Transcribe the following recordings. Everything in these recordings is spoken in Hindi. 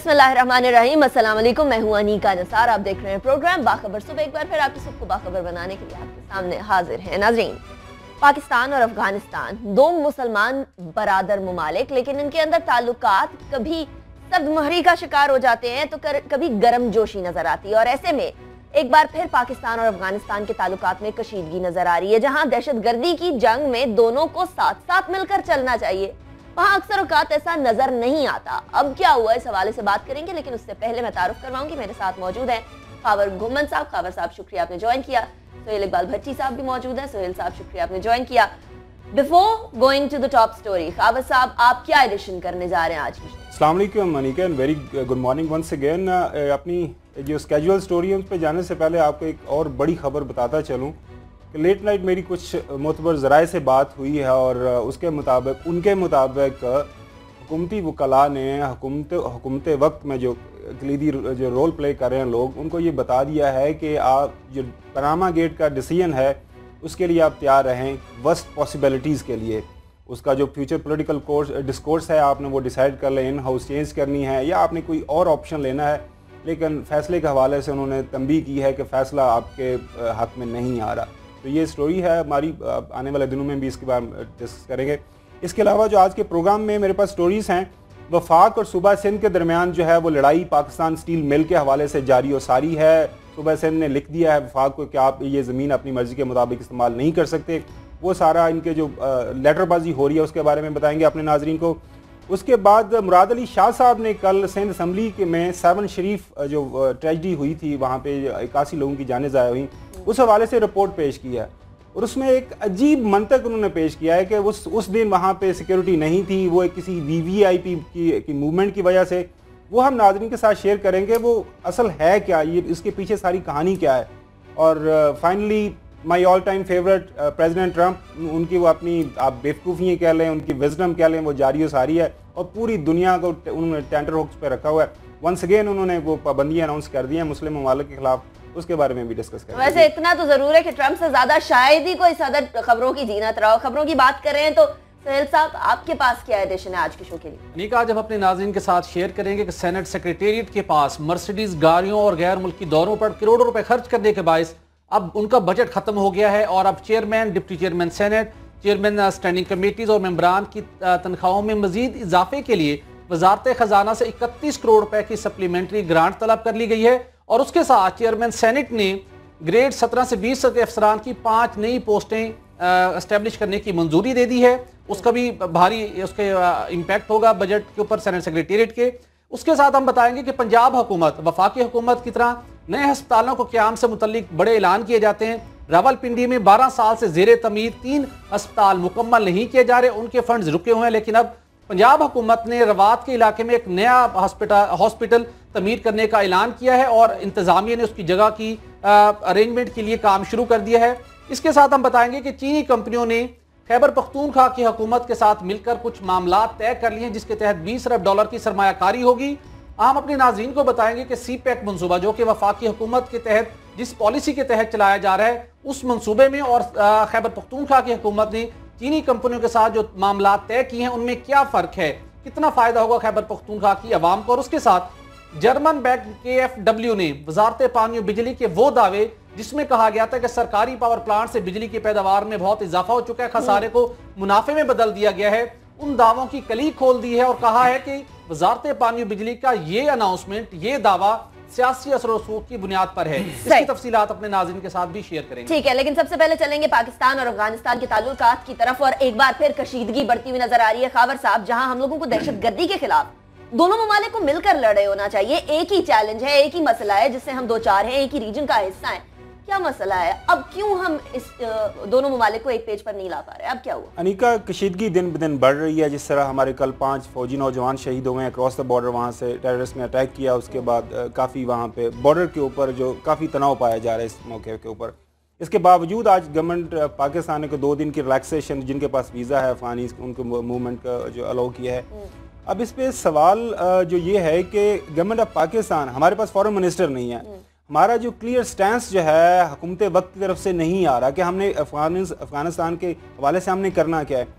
बिस्मिल्लाहिर्रहमानिर्रहीम, अस्सलाम वालेकुम। मैं हूं अनीका नसार। आप देख रहे हैं प्रोग्राम बाखबर सुबह। एक बार फिर आपके सबको बाखबर बनाने के लिए आपके सामने हाजिर है। नाज़रीन, पाकिस्तान और अफगानिस्तान दो मुसलमान बरादर ममालिक, लेकिन इनके अंदर ताल्लुकात कभी सख्तमहरी का शिकार हो जाते हैं तो कभी गर्म जोशी नजर आती है। और ऐसे में एक बार फिर पाकिस्तान और अफगानिस्तान के ताल्लुकात में कशीदगी नजर आ रही है। जहां दहशतगर्दी की जंग में दोनों को साथ साथ मिलकर चलना चाहिए, वहां अक्सर औकात ऐसा नजर नहीं आता। अब क्या हुआ, इस हवाले से बात करेंगे, लेकिन उससे पहले मैं तारुफ करवाऊंगी। मेरे साथ मौजूद हैं खावर घुम्मन साहब। खावर साहब, शुक्रिया आपने ज्वाइन किया। सोहेल इकबाल भट्टी साहब भी मौजूद हैं। सोहेल साहब, शुक्रिया आपने ज्वाइन किया। Before going to the top story, Khawar sahab, आप क्या एडिशन करने जा रहे हैं आज की? अस्सलाम वालेकुम Aneeka and very good morning once again. अपनी जो स्केजुअल स्टोरी है उस पर जाने से पहले आपको एक और बड़ी खबर बताता चलूँ कि लेट नाइट मेरी कुछ मोतबर ज़राए से बात हुई है और उनके मुताबिक हुकूमती वकला ने हुकूमत वक्त में जो कलीदी जो रोल प्ले कर रहे हैं लोग, उनको ये बता दिया है कि आप जो पनामा गेट का डिसीजन है उसके लिए आप तैयार रहें वर्स्ट पॉसिबिलिटीज़ के लिए। उसका जो फ्यूचर पॉलिटिकल डिस्कोर्स है आपने वो डिसाइड कर लें, इन हाउस चेंज करनी है या आपने कोई और ऑप्शन लेना है। लेकिन फ़ैसले के हवाले से उन्होंने तंबीह की है कि फ़ैसला आपके हक़ में नहीं आ रहा। तो ये स्टोरी है हमारी, आने वाले दिनों में भी इसके बारे में डिस्कस करेंगे। इसके अलावा जो आज के प्रोग्राम में मेरे पास स्टोरीज़ हैं, वफाक और सूबा सिंध के दरमियान जो है वो लड़ाई पाकिस्तान स्टील मिल के हवाले से जारी और सारी है। सूबा सिंध ने लिख दिया है वफाक को कि आप ये ज़मीन अपनी मर्ज़ी के मुताबिक इस्तेमाल नहीं कर सकते। वो सारा इनके जो लेटरबाजी हो रही है उसके बारे में बताएंगे अपने नाजरीन को। उसके बाद मुराद अली शाह साहब ने कल सिंध असम्बली के में 7 शरीफ जो ट्रेजिडी हुई थी, वहाँ पे 81 लोगों की जानें ज़ाया हुई, उस हवाले से रिपोर्ट पेश की है। और उसमें एक अजीब मंतक उन्होंने पेश किया है कि उस दिन वहाँ पे सिक्योरिटी नहीं थी, वो एक किसी VVIP की मूवमेंट की वजह से। वो हम नाज़रीन के साथ शेयर करेंगे वो असल है क्या, ये इसके पीछे सारी कहानी क्या है। और finally my all time favourite president Trump, उनकी वो अपनी आप बेवकूफ़ी कह लें, उनकी विजडम कह लें, वो जारी और सारी है और पूरी दुनिया को उन्होंने टेंटर हुक्स पे रखा हुआ है। वंस अगेन उन्होंने वो पाबंदियाँ अनाउंस कर दी हैं मुस्लिम ममालिक के खिलाफ, उसके बारे में भी डिस्कस करेंगे। वैसे इतना तो जरूर है कि ट्रंप से ज्यादा शायद ही कोई सदर खबरों की जीनत रहा हो। खबरों की बात कर रहे हैं तो सोहेल साहब, आपके पास क्या एडिशन है आज के शो के लिए? अनीका, आज हम अपने नाज़रीन के साथ शेयर करेंगे कि सेनेट सेक्रेटेरिएट के पास मर्सिडीज गाड़ियों और गैर मुल्की दौरों पर करोड़ों रुपए खर्च करने के बायस अब उनका बजट खत्म हो गया है और अब chairman, deputy chairman senate, chairman standing committees और मेंबरान की तनख्वाहों में मजीद इजाफे के लिए वजारत खजाना से 31 करोड़ रुपए की सप्लीमेंट्री ग्रांट तलब कर ली गई है। और उसके साथ चेयरमैन सेनेट ने ग्रेड 17 से 20 के अफसरान की 5 नई पोस्टें एस्टेब्लिश करने की मंजूरी दे दी है। उसका भी भारी उसके इम्पैक्ट होगा बजट के ऊपर सेनेट सेक्रेटेरिएट के। उसके साथ हम बताएंगे कि पंजाब हुकूमत वफाकी हुकूमत की तरह नए अस्पतालों को क़याम से मुतल्लिक बड़े ऐलान किए जाते हैं। रावलपिंडी में 12 साल से ज़ेरे तमीर 3 अस्पताल मुकम्मल नहीं किए जा रहे, उनके फंड्स रुके हुए हैं। लेकिन अब पंजाब हुकूमत ने रवात के इलाके में एक नया हॉस्पिटल तमीर करने का ऐलान किया है और इंतजामिया ने उसकी जगह की अरेंजमेंट के लिए काम शुरू कर दिया है। इसके साथ हम बताएंगे कि चीनी कंपनियों ने खैबर पख्तूनख्वा की हुकूमत के साथ मिलकर कुछ मामला तय कर लिए हैं जिसके तहत $20 अरब की सरमायाकारी होगी। हम अपने नाजरीन को बताएंगे कि CPEC मनसूबा जो कि वफाकी हुकूमत के तहत जिस पॉलिसी के तहत चलाया जा रहा है उस मनसूबे में और खैबर पख्तूनख्वा की हुकूमत ने चीनी कंपनियों के साथ जो मामला तय किए हैं उनमें क्या फ़र्क है, कितना फ़ायदा होगा खैबर पख्तूनख्वा की आवाम को। और उसके साथ जर्मन बैंक KfW ने वजारत पानी और बिजली के वो दावे जिसमें कहा गया था कि सरकारी पावर प्लांट से बिजली की पैदावार में बहुत इजाफा हो चुका है, खसारे को मुनाफे में बदल दिया गया है, उन दावों की कली खोल दी है और कहा है कि वजारत पानी और बिजली का ये अनाउंसमेंट, ये दावा सियासी असर रसूख की बुनियाद पर है। इसकी तफसीलात अपने नाज़रीन के साथ भी शेयर करेंगे। ठीक है, लेकिन सबसे पहले चलेंगे पाकिस्तान और अफगानिस्तान के ताल्लुकात की तरफ और एक बार फिर कशीदगी बढ़ती हुई नजर आ रही है। खावर साहब, जहां हम लोगों को दहशतगर्दी के खिलाफ दोनों ममालिक को मिलकर लड़े होना चाहिए, एक ही चैलेंज है, एक ही मसला है जिससे हम दो चार हैं, एक ही रीजन का हिस्सा है, क्या मसला है? अब क्यों हम इस दोनों ममालिक को एक पेज पर नहीं ला पा रहे? अब क्या हुआ? अनीका, कशीदगी दिन ब दिन बढ़ रही है। जिस तरह हमारे कल 5 फौजी नौजवान शहीद हुए हैं अक्रॉस द बॉर्डर, वहाँ से टेररिस्ट ने अटैक किया, उसके बाद काफ़ी वहाँ पे बॉर्डर के ऊपर जो काफ़ी तनाव पाया जा रहा है इस मौके के ऊपर। इसके बावजूद आज गवर्नमेंट पाकिस्तान को 2 दिन की रिलैक्सेशन, जिनके पास वीज़ा है अफगानी, उनको मूवमेंट का जो अलाउ किया है। अब इस पर सवाल जो ये है कि गवर्नमेंट ऑफ पाकिस्तान, हमारे पास फॉरेन मिनिस्टर नहीं है, हमारा जो क्लियर स्टैंस जो है हुकूमत वक्त की तरफ से नहीं आ रहा कि हमने अफगानिस्तान के हवाले से हमने करना क्या है।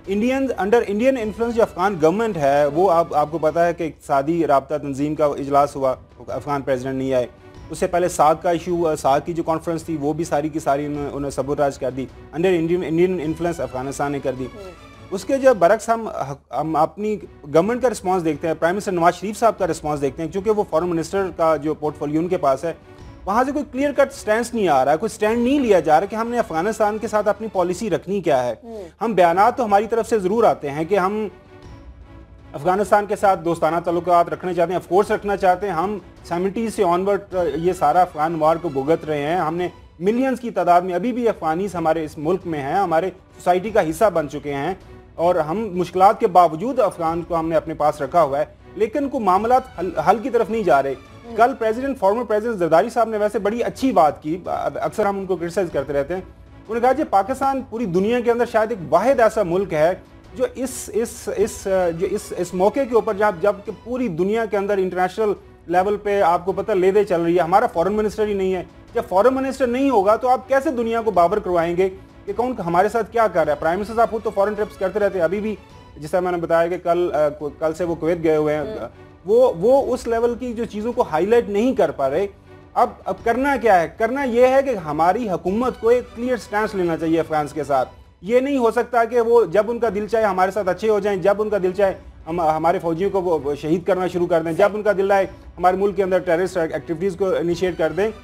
इंडियन अंडर इंडियन इन्फ्लुएंस जो अफगान गवर्नमेंट है वो आपको पता है कि इक़्तिसादी राब्ता तंजीम का इजलास हुआ, अफगान प्रेसिडेंट नहीं आए। उससे पहले साग का इशू हुआ, साग की जो कॉन्फ्रेंस थी वो भी सारी की सारी उन्होंने सबूराज कर दी, अंडर इंडियन इन्फ्लुएंस अफगानिस्तान ने कर दी। उसके जब बरक्स हम अपनी गवर्नमेंट का रिस्पांस देखते हैं, प्राइम मिनिस्टर नवाज शरीफ साहब का रिस्पांस देखते हैं, क्योंकि वो फॉरेन मिनिस्टर का जो पोर्टफोलियो उनके पास है, वहाँ से कोई क्लियर कट स्टैंड नहीं आ रहा है, कोई स्टैंड नहीं लिया जा रहा कि हमने अफगानिस्तान के साथ अपनी पॉलिसी रखनी क्या है। हम बयानात तो हमारी तरफ से ज़रूर आते हैं कि हम अफगानिस्तान के साथ दोस्ताना ताल्लुकात रखना चाहते हैं, ऑफकोर्स रखना चाहते हैं। हम 70 से ऑनवर्ड ये सारा अफगान वार को भुगत रहे हैं। हमने मिलियंस की तादाद में अभी भी अफगानीस हमारे इस मुल्क में हैं, हमारे सोसाइटी का हिस्सा बन चुके हैं, और हम मुश्किलात के बावजूद अफगान को हमने अपने पास रखा हुआ है, लेकिन कोई मामलात हल की तरफ नहीं जा रहे। कल फॉर्मर प्रेसिडेंट जरदारी साहब ने वैसे बड़ी अच्छी बात की, अक्सर हम उनको क्रिटिसाइज करते रहते हैं। उन्होंने कहा कि पाकिस्तान पूरी दुनिया के अंदर शायद एक वाहिद ऐसा मुल्क है जो इस मौके के ऊपर जब पूरी दुनिया के अंदर इंटरनेशनल लेवल पे आपको पता ले दे चल रही है, हमारा फॉरेन मिनिस्टर ही नहीं है। जब फॉरेन मिनिस्टर नहीं होगा तो आप कैसे दुनिया को बाबर करवाएंगे कि कौन हमारे साथ क्या कर रहा है। प्राइम मिनिस्टर साहब खुद तो फॉरेन ट्रिप्स करते रहते हैं, अभी भी जिस मैंने बताया कि कल से वो कुवैत गए हुए हैं। वो उस लेवल की जो चीज़ों को हाईलाइट नहीं कर पा रहे। अब करना क्या है? करना यह है कि हमारी हुकूमत को एक क्लियर स्टैंड लेना चाहिए अफगान के साथ। ये नहीं हो सकता कि वो जब उनका दिल चाहे हमारे साथ अच्छे हो जाएं, जब उनका दिल चाहे हम हमारे फौजियों को वो शहीद करना शुरू कर दें, जब उनका दिल चाहे हमारे मुल्क के अंदर टेररिस्ट एक्टिविटीज़ को इनिशिएट कर दें।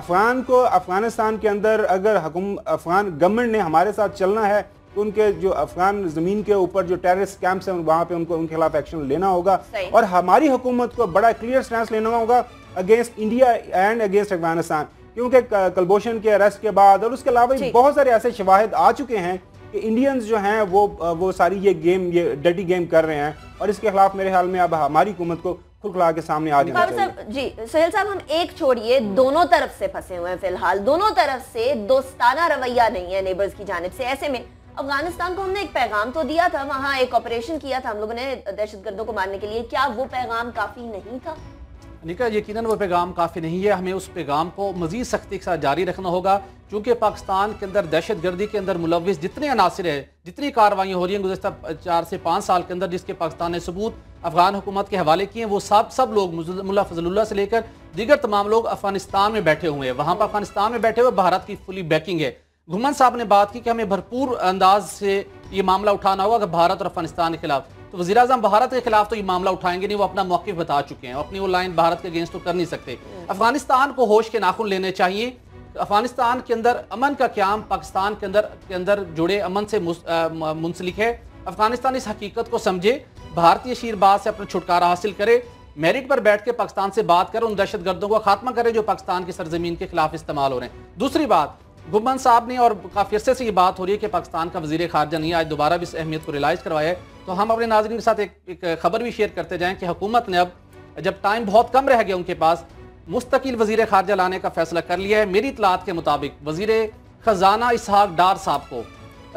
अफगानिस्तान के अंदर अगर अफगान गवर्नमेंट ने हमारे साथ चलना है तो उनके जो अफगान ज़मीन के ऊपर जो टेररिस्ट कैंप्स हैं वहाँ पे उनके खिलाफ एक्शन लेना होगा, और हमारी हुकूमत को बड़ा क्लियर स्टैंड लेना होगा against India and against Afghanistan. क्योंकि कलभूषण के अरेस्ट के बाद और उसके अलावा बहुत सारे ऐसे शवाहिद आ चुके हैं कि इंडियंस जो हैं वो सारी ये डर्टी गेम कर रहे हैं, और इसके खिलाफ मेरे ख्याल में अब हमारी हुकूमत को खुलखुला के सामने आ जाना चाहिए। जी सोहेल साहब, हम एक छोड़िए, दोनों तरफ से फंसे हुए हैं फिलहाल, दोनों तरफ से दोस्ताना रवैया नहीं है नेबर्स की जानिब से। ऐसे में अफगानिस्तान को हमने एक पैगाम तो दिया था, वहां एक ऑपरेशन किया था हम लोगों ने दहशतगर्दों को मारने के लिए, क्या वो पैगाम काफी नहीं था? निका, यकीनन वो पैगाम काफ़ी नहीं है। हमें उस पैगाम को मज़ीद सख्ती के साथ जारी रखना होगा, क्योंकि पाकिस्तान के अंदर दहशतगर्दी के अंदर मुलविस जितने अनासिर है, जितनी कार्रवाइयाँ हो रही हैं गुज़श्ता 4 से 5 साल के अंदर, जिसके पाकिस्तान ने सबूत अफगान हुकूमत के हवाले किए हैं, वो सब लोग मुल्ला फजलुल्लाह से लेकर दीगर तमाम लोग अफगानिस्तान में बैठे हुए हैं। वहाँ पर अफगानिस्तान में बैठे हुए भारत की फुली बैकिंग है। घुमन साहब ने बात की कि हमें भरपूर अंदाज से ये मामला उठाना होगा कि भारत और अफगानिस्तान के खिलाफ। तो वज़ीर आज़म भारत के खिलाफ तो ये मामला उठाएंगे नहीं, वो अपना मौक़िफ़ बता चुके हैं, अपनी वो लाइन भारत के अगेंस्ट तो कर नहीं सकते। अफगानिस्तान को होश के नाखून लेने चाहिए। अफगानिस्तान के अंदर अमन का क़याम पाकिस्तान के अंदर जुड़े अमन से मुंसलिक है। अफगानिस्तान इस हकीकत को समझे, भारतीय शीरबाज से अपना छुटकारा हासिल करे, मेरिट पर बैठ के पाकिस्तान से बात कर उन दहशतगर्दों का खात्मा करे जो पाकिस्तान की सरजमीन के खिलाफ इस्तेमाल हो रहे हैं। दूसरी बात, घुमन साहब ने और काफ़ी अरसे से ये बात हो रही है कि पाकिस्तान का वज़ीर ख़ारजा नहीं, आज दोबारा भी इस अहमियत को रियलाइज़ करवाया है। तो हम अपने नाज़रीन के साथ एक खबर भी शेयर करते जाएं कि हुकूमत ने अब जब टाइम बहुत कम रह गया उनके पास, मुस्तकिल वज़ीर ख़ारजा लाने का फैसला कर लिया है। मेरी इत्तलात के मुताबिक वज़ीर ख़जाना इसहाक डार साहब को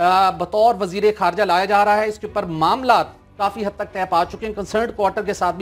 बतौर वज़ीर ख़ारजा लाया जा रहा है। इसके ऊपर मामला काफ़ी हद तक तय पा चुके हैं, कंसर्न क्वार्टर के साथ भी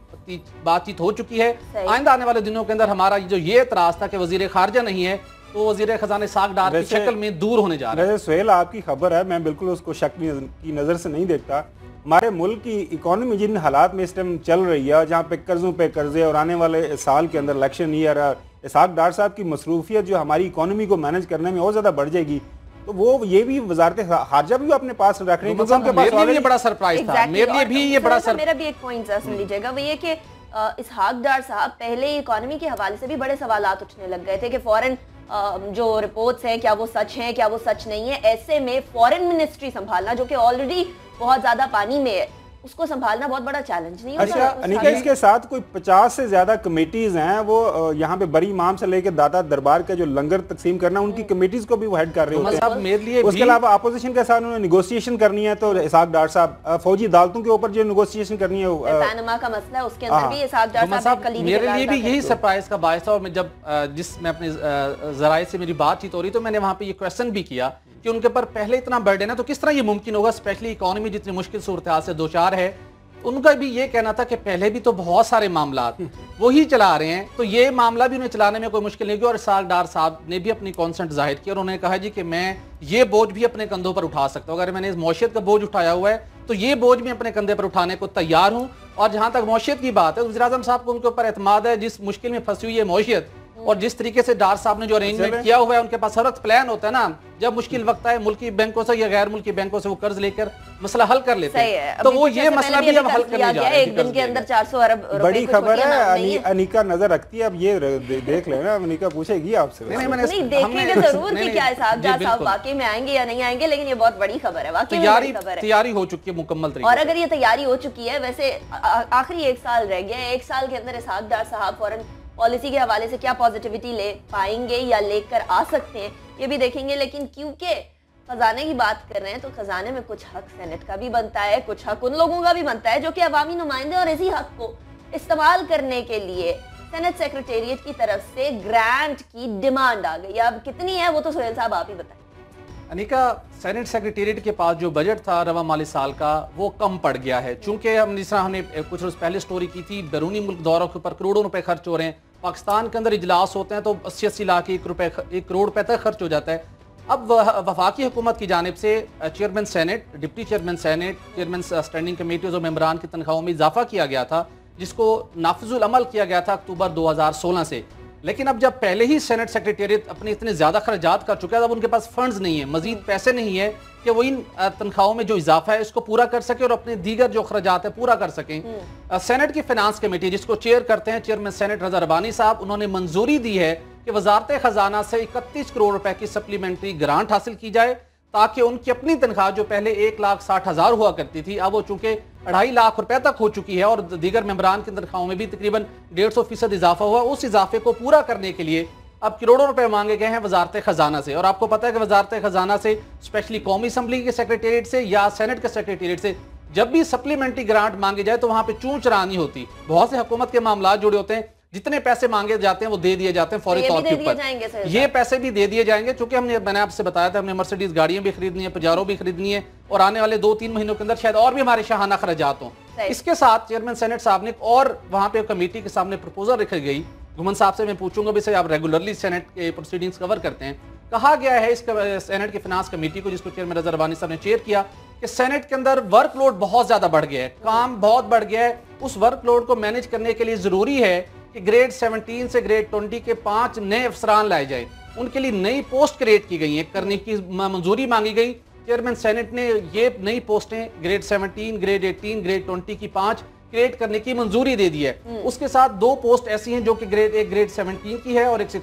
बातचीत हो चुकी है। आइंदा आने वाले दिनों के अंदर हमारा जो ये एतराज़ था कि वज़ीर ख़ारजा नहीं है, तो वज़ीर ख़जाना साग डार की शक्ल में दूर होने जा रहा है। सोहेल, आपकी खबर है, मैं बिल्कुल उसको शक की नज़र से नहीं देखता। हमारे मुल्क की इकोनॉमी जिन हालात में इस टाइम चल रही है, जहाँ पे कर्जों पे कर्जे, और आने वाले साल के अंदर इलेक्शन ईयर, इसहाक डार साहब की मसरूफियत जो हमारी इकोनॉमी को मैनेज करने में और ज़्यादा बढ़ जाएगी, तो वो ये भी वज़ारत ख़ारजा भी अपने पास रख रहे हैं। मेरे लिए बड़ा सरप्राइज था, मेरे लिए भी ये बड़ा मेरा भी एक पॉइंट सुन लीजिएगा, वो ये कि इसहाक डार साहब पहले इकोनॉमी के हवाले से भी बड़े सवालात उठने लग गए थे कि फॉरेन जो रिपोर्ट्स हैं क्या वो सच हैं, क्या वो सच नहीं है। ऐसे में फॉरेन मिनिस्ट्री संभालना जो कि ऑलरेडी बहुत ज्यादा पानी में है, उसको संभालना बहुत बड़ा चैलेंज नहीं होता? अच्छा अनिका, इसके साथ कोई 50 से ज्यादा कमेटीज हैं, वो यहाँ पे बरी इमाम से लेकर दाता दरबार का जो लंगर तकसीम करना, उनकी कमेटीज को भी वो हेड कर रहे होते हैं। उसके अलावा अपोजिशन के साथ उन्होंने नेगोशिएशन करनी है, तो इसहाक डार साहब फौजी अदालतों के ऊपर जो नेगोशिएशन करनी है, पैनामा का मसला है, उसके अंदर भी इसहाक डार साहब का लीड मेरे लिए भी यही सरप्राइज का बायस था। और मैं जब मैं अपने जराए से मेरी बातचीत हो रही, तो मैंने वहाँ पे ये क्वेश्चन भी किया कि उनके ऊपर पहले इतना बर्डन है तो किस तरह ये मुमकिन होगा, स्पेशली इकोनॉमी जितनी मुश्किल सूरत हाल से दो चार है, उनका भी ये कहना था कि पहले भी तो बहुत सारे मामला वो ही चला रहे हैं, तो ये मामला भी उन्हें चलाने में कोई मुश्किल नहीं हुई। और इसहाक डार साहब ने भी अपनी कॉन्सेंट जाहिर की और उन्होंने कहा जी कि मैं ये बोझ भी अपने कंधों पर उठा सकता हूँ। अगर मैंने इस मौशियत का बोझ उठाया हुआ है तो ये बोझ भी अपने कंधे पर उठाने को तैयार हूँ। और जहां तक मौशियत की बात है, वज़ीर आज़म साहब को उनके ऊपर एतमाद है, जिस मुश्किल में फंसी हुई है मौशियत, और जिस तरीके से डार साहब ने जो अरेंजमेंट किया हुआ है, उनके पास हर वक्त प्लान होता है ना, जब मुश्किल वक्त आए मुल्की बैंकों से या गैर मुल्की बैंकों से वो कर्ज लेकर मसला हल कर लेते हैं। तो वो ये मसला भी अब हल करने जा रहे हैं। एक दिन के अंदर 400 अरब बड़ी खबर है। अनिका नजर रखती है, अब ये देख लेना, अनिका पूछेगी आपसे। नहीं देखेंगे जरूर कि क्या इसहाक डार साहब वाकई में आएंगे या नहीं आएंगे, लेकिन ये बहुत बड़ी खबर है, वाकई में खबर है। तैयारी हो चुकी है मुकम्मल। और अगर ये तैयारी हो चुकी है, वैसे आखिरी 1 साल रह गया है, 1 साल के अंदर इसहाक डार साहब फौरन पॉलिसी के हवाले से क्या पॉजिटिविटी ले पाएंगे या लेकर आ सकते हैं, ये भी देखेंगे। लेकिन क्योंकि खजाने की बात कर रहे हैं तो खजाने में कुछ हक सेनेट का भी बनता है, कुछ हक उन लोगों का भी बनता है जो कि अवामी नुमाइंदे, और इसी हक को इस्तेमाल करने के लिए सेनेट सेक्रेटेरिएट की तरफ से ग्रांट की डिमांड आ गई। अब कितनी है वो तो सुहेल साहब आप ही बताएं। अनिका, सेनेट सेक्रेटेरिएट के पास जो बजट था रवा माली साल का वो कम पड़ गया है, चूंकि हमने कुछ रोज पहले स्टोरी की थी, बैरूनी मुल्क दौरों के ऊपर करोड़ों रुपए खर्च हो रहे हैं। पाकिस्तान के अंदर इजलास होते हैं तो 80-80 लाख 1 करोड़ रुपए तक खर्च हो जाता है। अब वफाकी हुकूमत की जानिब से chairman senate, deputy chairman senate, chairman standing committees और मेंबरान की तनख्वाहों में इजाफा किया गया था, जिसको नाफिजुल अमल किया गया था अक्टूबर 2016 से। लेकिन अब जब पहले ही सेनेट सेक्रेटेरिएट अपने इतने ज्यादा खर्चात कर चुका है, अब उनके पास फंड्स नहीं है, मजीद पैसे नहीं है कि वो इन तनख्वाहों में जो इजाफा है इसको पूरा कर सके और अपने दीगर जो खर्चात है पूरा कर सकें। सेनेट की फाइनेंस कमेटी जिसको चेयर करते हैं चेयरमैन सेनेट रजा रबानी साहब, उन्होंने मंजूरी दी है कि वजारत खजाना से 31 करोड़ रुपए की सप्लीमेंट्री ग्रांट हासिल की जाए, ताकि उनकी अपनी तनख्वाह जो पहले 1,60,000 हुआ करती थी, अब वो चूंकि 2.5 लाख रुपए तक हो चुकी है और दीगर मेंबरान की तनख्वाहों में भी तकरीबन 150% इजाफा हुआ, उस इजाफे को पूरा करने के लिए अब करोड़ों रुपए मांगे गए हैं वजारत खजाना से। और आपको पता है कि वजारत खजाना से, स्पेशली कौमी असम्बली के सेक्रेटेरिएट से या सेनेट के सेक्रेटेरिएट से, जब भी सप्लीमेंट्री ग्रांट मांगे जाए तो वहां पे चूं चरानी होती। बहुत से हुकूमत के मामला जुड़े होते हैं, जितने पैसे मांगे जाते हैं वो दे दिए जाते हैं फौरी तौर के ऊपर। ये पैसे भी दे दिए जाएंगे, चूंकि मैंने आपसे बताया था, हमने मर्सिडीज गाड़ियां भी खरीदनी है, पजारो भी खरीदनी है, और आने वाले 2-3 महीनों के अंदर शायद और भी हमारे शाहाना खर्चात हों। इसके साथ चेयरमैन सेनेट साहब ने और वहां पे कमेटी के सामने प्रपोजल रखी गई। गुमन साहब से मैं पूछूंगा भी, आप रेगुलरली सेनेट के प्रोसीडिंग्स कवर करते हैं, कहा गया है इस सेनेट की फाइनेंस कमेटी को, जिसको चेयरमैन रजा रबानी साहब ने चेयर किया, कि सेनेट के अंदर वर्कलोड बहुत ज्यादा बढ़ गया है, काम बहुत बढ़ गया है। उस वर्कलोड को मैनेज करने के लिए जरूरी है कि ग्रेड 17 से ग्रेड 20 के 5 नए अफसरान लाए जाए। उनके लिए नई पोस्ट क्रिएट की गई है, करने की मंजूरी मांगी गई। चेयरमैन सेनेट ने ये नई पोस्टें ग्रेड 17, ग्रेड 18, ग्रेड 20 की 5 क्रिएट करने की मंजूरी दे दी है। उसके साथ 2 पोस्ट ऐसी हैं जो कि एक ग्रेड 17 की है और एक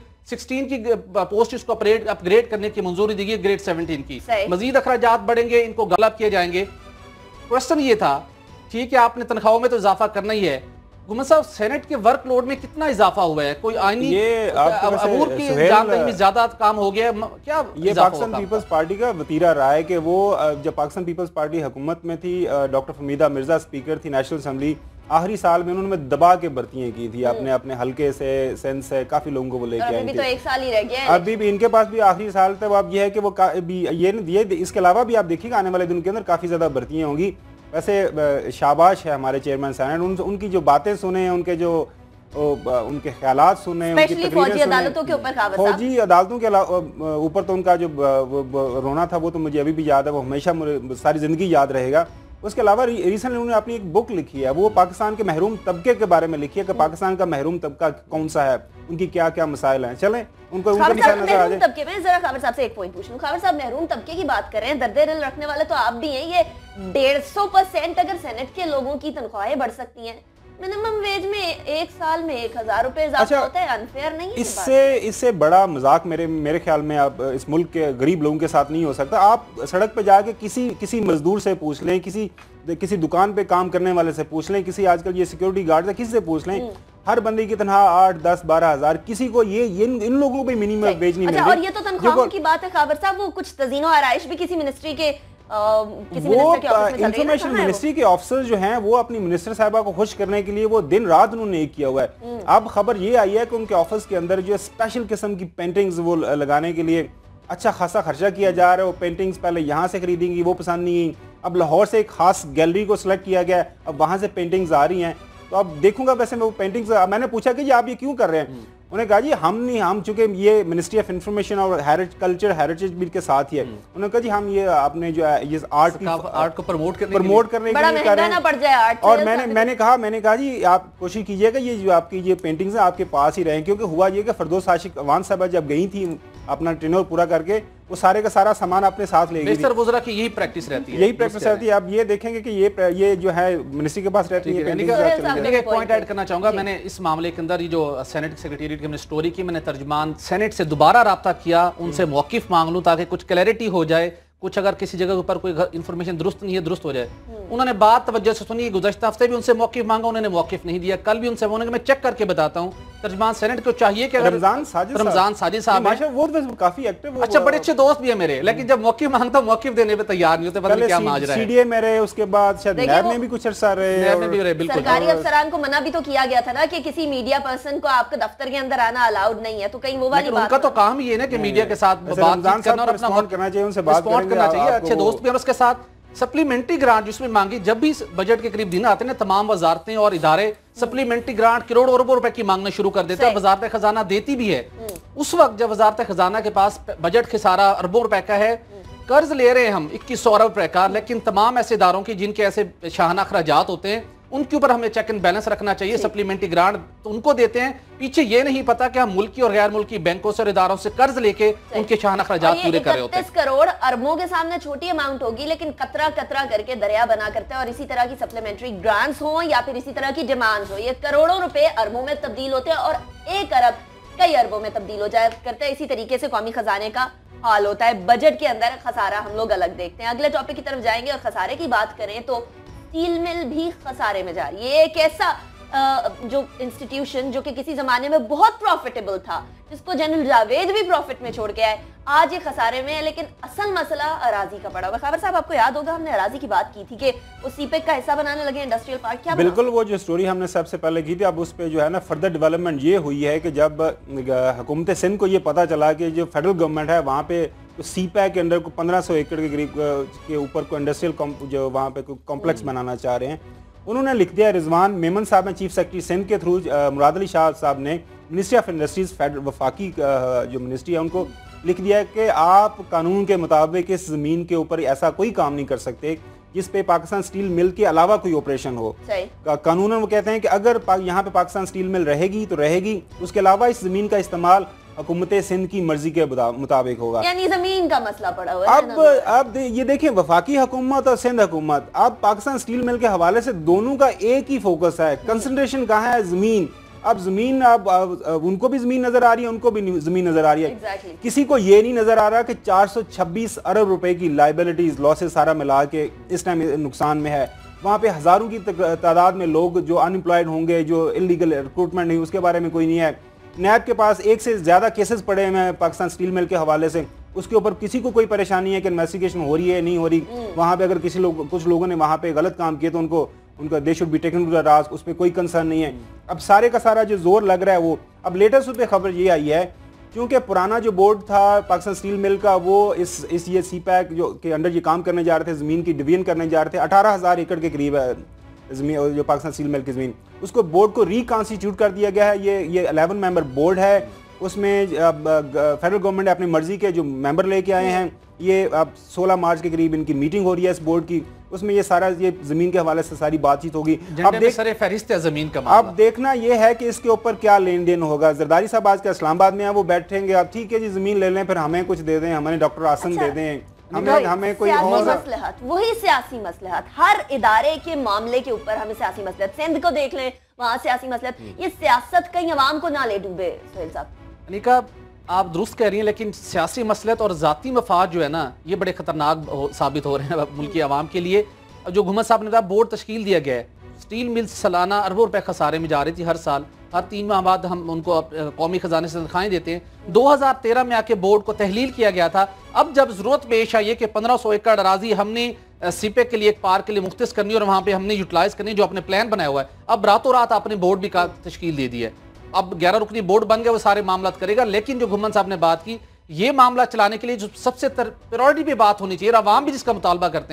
16 की पोस्ट, इसको अपग्रेड करने की मंजूरी दी गई ग्रेड 17 की। मजीद अखराजात बढ़ेंगे, इनको गलब किए जाएंगे। क्वेश्चन ये था, ठीक है आपने तनख्वाहों में तो इजाफा करना ही है, गुमन साहब सेनेट के वर्कलोड में कितना इजाफा हुआ है? कोई आईनी अबूर की जानकारी में ज्यादा काम हो गया क्या? ये पाकिस्तान पीपल्स पार्टी का वतीरा रहा है कि वो जब पाकिस्तान पीपल्स पार्टी हुकूमत में थी, डॉक्टर फमीदा मिर्जा स्पीकर थी नेशनल असम्बली, आखिरी साल में उन्होंने दबा के भर्तियां की थी अपने अपने हल्के से, सेंस से काफी लोगों को वो लेके आए थे। तो 1 साल ही रह गया, अभी भी इनके पास भी आखिरी साल तक अब ये है कि वो ये इसके अलावा भी आप देखिएगा आने वाले दिन के अंदर काफी ज्यादा भर्तियां होंगी। वैसे शाबाश है हमारे चेयरमैन सेनेट, उनकी जो बातें सुने, उनके जो उनके ख्यालात सुने, उनकी तकरीरें सुने, फौजी अदालतों के ऊपर तो उनका जो रोना था वो तो मुझे अभी भी याद है, वो हमेशा सारी जिंदगी याद रहेगा। उसके अलावा रिसेंटली उन्होंने अपनी एक बुक लिखी है, वो पाकिस्तान के महरूम तबके के बारे में लिखी है कि पाकिस्तान का महरूम तबका कौन सा है, उनकी क्या क्या मसाइल हैं। चलें उनको उनका मिसाल नजर आ जाए। तबके में जरा खावर साहब से एक पॉइंट पूछूं। खावर साहब, महरूम तबके की बात कर रहे हैं, दर्दे दिल रखने वाले तो आप भी हैं। ये 150% अगर सेनेट के लोगों की तनख्वाहें बढ़ सकती हैं, मिनिमम वेज में 1 साल में 1000 रुपए इजाफा होता है, अनफेयर नहीं है? इससे बड़ा मजाक मेरे ख्याल में आप इस मुल्क के गरीब लोगों के साथ नहीं हो सकता। आप सड़क पे जाके किसी मजदूर से पूछ लें, किसी दुकान पे काम करने वाले से पूछ लें, किसी आजकल ये सिक्योरिटी गार्ड से किसी से पूछ लें, हर बंदे की तनख्वाह 8, 10, 12 हजार, किसी को इन लोगों को मिनिमम वेज नहीं मिलती। और ये तो तनख्वाहों की बात है खाबर साहब, वो कुछ तज़ीनो आराइश भी किसी मिनिस्ट्री के इंफॉर्मेशन मिनिस्ट्री के ऑफिसर्स जो हैं वो अपनी मिनिस्टर साहिबा को खुश करने के लिए वो दिन रात उन्होंने एक किया हुआ है। अब खबर ये आई है कि उनके ऑफिस के अंदर जो स्पेशल किस्म की पेंटिंग्स वो लगाने के लिए अच्छा खासा खर्चा किया जा रहा है। वो पेंटिंग्स पहले यहाँ से खरीदेंगी, वो पसंद नहीं, अब लाहौर से एक खास गैलरी को सिलेक्ट किया गया है, अब वहाँ से पेंटिंग्स आ रही हैं, तो अब देखूंगा। वैसे मैं वो पेंटिंग्स, मैंने पूछा कि जी आप ये क्यों कर रहे हैं, उन्होंने कहा जी हम चूंकि ये मिनिस्ट्री ऑफ इंफॉर्मेशन और हेरिटेज बिल के साथ ही है, उन्होंने कहा जी हम ये आपने जो है ये आर्ट को प्रमोट करने के लिए कर रहे हैं, पड़ जाए आर्ट। और मैंने कहा जी आप कोशिश कीजिएगा ये जो आपकी ये पेंटिंग्स हैं आपके पास ही रहें, क्योंकि हुआ ये कि फरदौस आशिक अवान साहबा जब गई थी अपना टेन्योर पूरा करके, वो सारे का सारा सामान अपने साथ ले गई। बेशतर वज़रा की यही प्रैक्टिस रहती है, यही प्रैक्टिस रहती है। आप ये देखेंगे कि ये जो है मिनिस्ट्री के पास रहती है। एक पॉइंट ऐड करना चाहूंगा, मैंने इस मामले के अंदर ये जो सेनेट सेक्रेटेरिएट की हमने स्टोरी की, मैंने तर्जुमान सेनेट से दोबारा राब्ता किया, उनसे मौकिफ मांग लूं ताकि कुछ क्लैरिटी हो जाए, कुछ अगर किसी जगह के ऊपर कोई इन्फॉर्मेशन दुरुस्त नहीं है दुरुस्त हो जाए। उन्होंने बात तवज्जो से सुनी, गुज़श्ता हफ्ते भी उनसे मौकिफ मांगा, उन्होंने मौकिफ नहीं दिया। कल भी उनसे मैं चेक करके बताता हूं। तर्जुमान सेनेट को चाहिए कि अगर रमजान साजिद साहब वो काफी एक्टिव, अच्छा बड़े अच्छे दोस्त भी है मेरे, लेकिन जब मौकिफ मांगता हूं मौकिफ देने पे तैयार नहीं होते, पता नहीं क्या माजरा है। सीडीए में रहे, उसके बाद शायद नैब में भी कुछ अरसा रहे, सरकारी अफसरान को मना भी तो किया गया था ना कि किसी मीडिया पर्सन को आपके दफ्तर के अंदर आना अलाउड नहीं है, तो कहीं वो वाली बात। उनका तो काम ही है ना कि मीडिया के साथ बातचीत करना और अपना रिस्पॉन्ड करना चाहिए, उनसे बात करना चाहिए। अच्छे दोस्त भी हैं उसके साथ। सप्लीमेंट्री ग्रांट जिसमें मांगी, जब भी बजट के करीब दिन आते हैं तमाम वजारतें और इदारे सप्लीमेंट्री ग्रांट करोड़ों अरबों रुपए की मांगना शुरू कर देते हैं। वजारत खजाना देती भी है। उस वक्त जब वजारत खजाना के पास बजट खसारा अरबों रुपए का है, कर्ज ले रहे हैं हम 2100 अरब रुपए का, लेकिन तमाम ऐसे इदारों की जिनके ऐसे शाहाना अखराजात होते हैं उनके ऊपर हमें चेक एंड बैलेंस रखना चाहिए। सप्लीमेंट्री ग्रांट तो उनको देते हैं, पीछे ये नहीं पता कि हम मुल्की और गैर मुल्की बैंकों से और इदारों से कर्ज लेके उनके शाहाना अखराजात पूरे कर रहे होते हैं। 31 करोड़ अरबों के सामने छोटी अमाउंट होगी, लेकिन कतरा कतरा करके दरिया बना करते हैं। और इसी तरह की सप्लीमेंट्री ग्रांट्स हो या फिर इसी तरह की डिमांड्स हो, ये करोड़ों रुपए अरबों में तब्दील होते हैं और 1 अरब कई अरबों में तब्दील हो जाया करते हैं। इसी तरीके से कौमी खजाने का हाल होता है। बजट के अंदर खसारा हम लोग अलग देखते हैं। अगले टॉपिक की तरफ जाएंगे और खसारे की बात करें तो स्टील मिल भी खसारे में जा रही है। एक ऐसा जो इंस्टीट्यूशन जो कि किसी जमाने में बहुत प्रॉफिटेबल था, जिसको जनरल जावेद भी प्रॉफिट में छोड़ के आए, आज ये खसारे में है। लेकिन असल मसला अराजी का पड़ा हुआ। खबर साहब आपको याद होगा हमने अराजी की बात की थी कि वो सीपेक का हिस्सा बनाने लगे इंडस्ट्रियल पार्क। क्या बिल्कुल, वो जो स्टोरी हमने सबसे पहले की थी, अब उस पर जो है ना फर्दर डेवलपमेंट ये हुई है कि जब हुकूमत सिंध को ये पता चला कि जो फेडरल गवर्नमेंट है वहाँ पे तो सीपैक के अंदर को 1500 एकड़ के करीब के ऊपर को इंडस्ट्रियल जो वहाँ पे कॉम्प्लेक्स बनाना चाह रहे हैं, उन्होंने लिख दिया। रिजवान मेमन साहब ने चीफ सेक्रेटरी सिंध के थ्रू मुराद अली शाह साहब ने मिनिस्ट्री ऑफ इंडस्ट्रीज वफाकी जो मिनिस्ट्री है उनको लिख दिया कि आप कानून के मुताबिक इस ज़मीन के ऊपर ऐसा कोई काम नहीं कर सकते जिस पे पाकिस्तान स्टील मिल के अलावा कोई ऑपरेशन हो। कानूनन वो कहते हैं कि अगर यहाँ पे पाकिस्तान स्टील मिल रहेगी तो रहेगी, उसके अलावा इस ज़मीन का इस्तेमाल हुकूमत सिंध की मर्जी के मुताबिक होगा। यानी जमीन का मसला पड़ा हुआ है। अब ये देखें, वफाकी हुकूमत और सिंध हुकूमत, अब पाकिस्तान स्टील मिल के हवाले से दोनों का एक ही फोकस है। कंसंट्रेशन कहाँ है? जमीन। अब जमीन अब उनको भी जमीन नजर आ रही है, उनको भी जमीन नजर आ रही है। exactly. किसी को ये नहीं नजर आ रहा कि 426 अरब रुपए की लाइबिलिटीज लॉसेस सारा मिला के इस टाइम नुकसान में है। वहाँ पे हजारों की तादाद में लोग जो अनएम्प्लॉयड होंगे, जो इलीगल रिक्रूटमेंट नहीं, उसके बारे में कोई नहीं है। नैब के पास एक से ज्यादा केसेस पड़े हैं पाकिस्तान स्टील मिल के हवाले से, उसके ऊपर किसी को कोई परेशानी है कि इन्वेस्टिगेशन हो रही है नहीं हो रही। वहाँ पे अगर कुछ लोगों ने वहाँ पे गलत काम किए तो उनका they should be taken to the task, उस पर कोई कंसर्न नहीं है। अब सारे का सारा जो जोर लग रहा है वो अब लेटेस्ट उस पर खबर ये आई है, क्योंकि पुराना जो बोर्ड था पाकिस्तान स्टील मिल का, वो इस ये सीपैक जो के अंडर ये काम करने जा रहे थे, ज़मीन की डिवीजन करने जा रहे थे। 18,000 एकड़ के करीब है ज़मीन जो पाकिस्तान स्टील मिल की ज़मीन, उसको बोर्ड को रिकॉन्स्टिट्यूट कर दिया गया है। ये 11 मेंबर बोर्ड है, उसमें फेडरल गवर्नमेंट ने अपनी मर्जी के जो मेंबर लेके आए हैं। ये अब 16 मार्च के करीब इनकी मीटिंग हो रही है इस बोर्ड की, उसमें ये सारा ये जमीन के हवाले से सारी बातचीत होगी। अब देखना ये है कि इसके ऊपर क्या लेन देन होगा। जरदारी साहब आज के इस्लामाबाद में है, वो बैठेंगे, अब ठीक है जी जमीन ले लें, फिर हमें कुछ दे दें, हमें डॉक्टर आसन दे दें, हमें कोई और मसलहत, वही सियासी मसलहत। हर इदारे के मामले के ऊपर हमें सियासी मसलहत। सिंध को देख लें, वहाँ सियासी मसलहत। ये सियासत कहीं अवाम को ना ले डूबे। सोहेल साहब, अनिका आप दुरुस्त कह रही हैं, लेकिन सियासी मसलहत और ज़ाती मफाद जो है ना, ये बड़े खतरनाक साबित हो रहे हैं मुल्क की आवाम के लिए। जो घुमत साहब ने कहा बोर्ड तश्कील दिया गया है, स्टील मिल सालाना अरबों रुपए खसारे में जा रही थी हर साल। हर 3 माह बाद हम उनको कौमी खजाने से तनख्वाहें देते हैं। 2013 में आके बोर्ड को तहलील किया गया था। अब जब जरूरत पेश आई है कि 1500 एकड़ अराजी हमने सीपेक के लिए एक पार्क के लिए मुख्तस करनी और वहाँ पे हमने यूटिलाइज करनी, जो अपने प्लान बनाया हुआ है, अब रातों रात आपने बोर्ड भी का तश्कील दे दी है। अब 11 रुकनी बोर्ड बन गया, वो सारे मामला करेगा। लेकिन जो घुमन साहब ने बात की, ये मामला चलाने के लिए जो सबसे प्रायोरिटी पे बात होनी चाहिए, अवाम भी जिसका मुतालबा करते हैं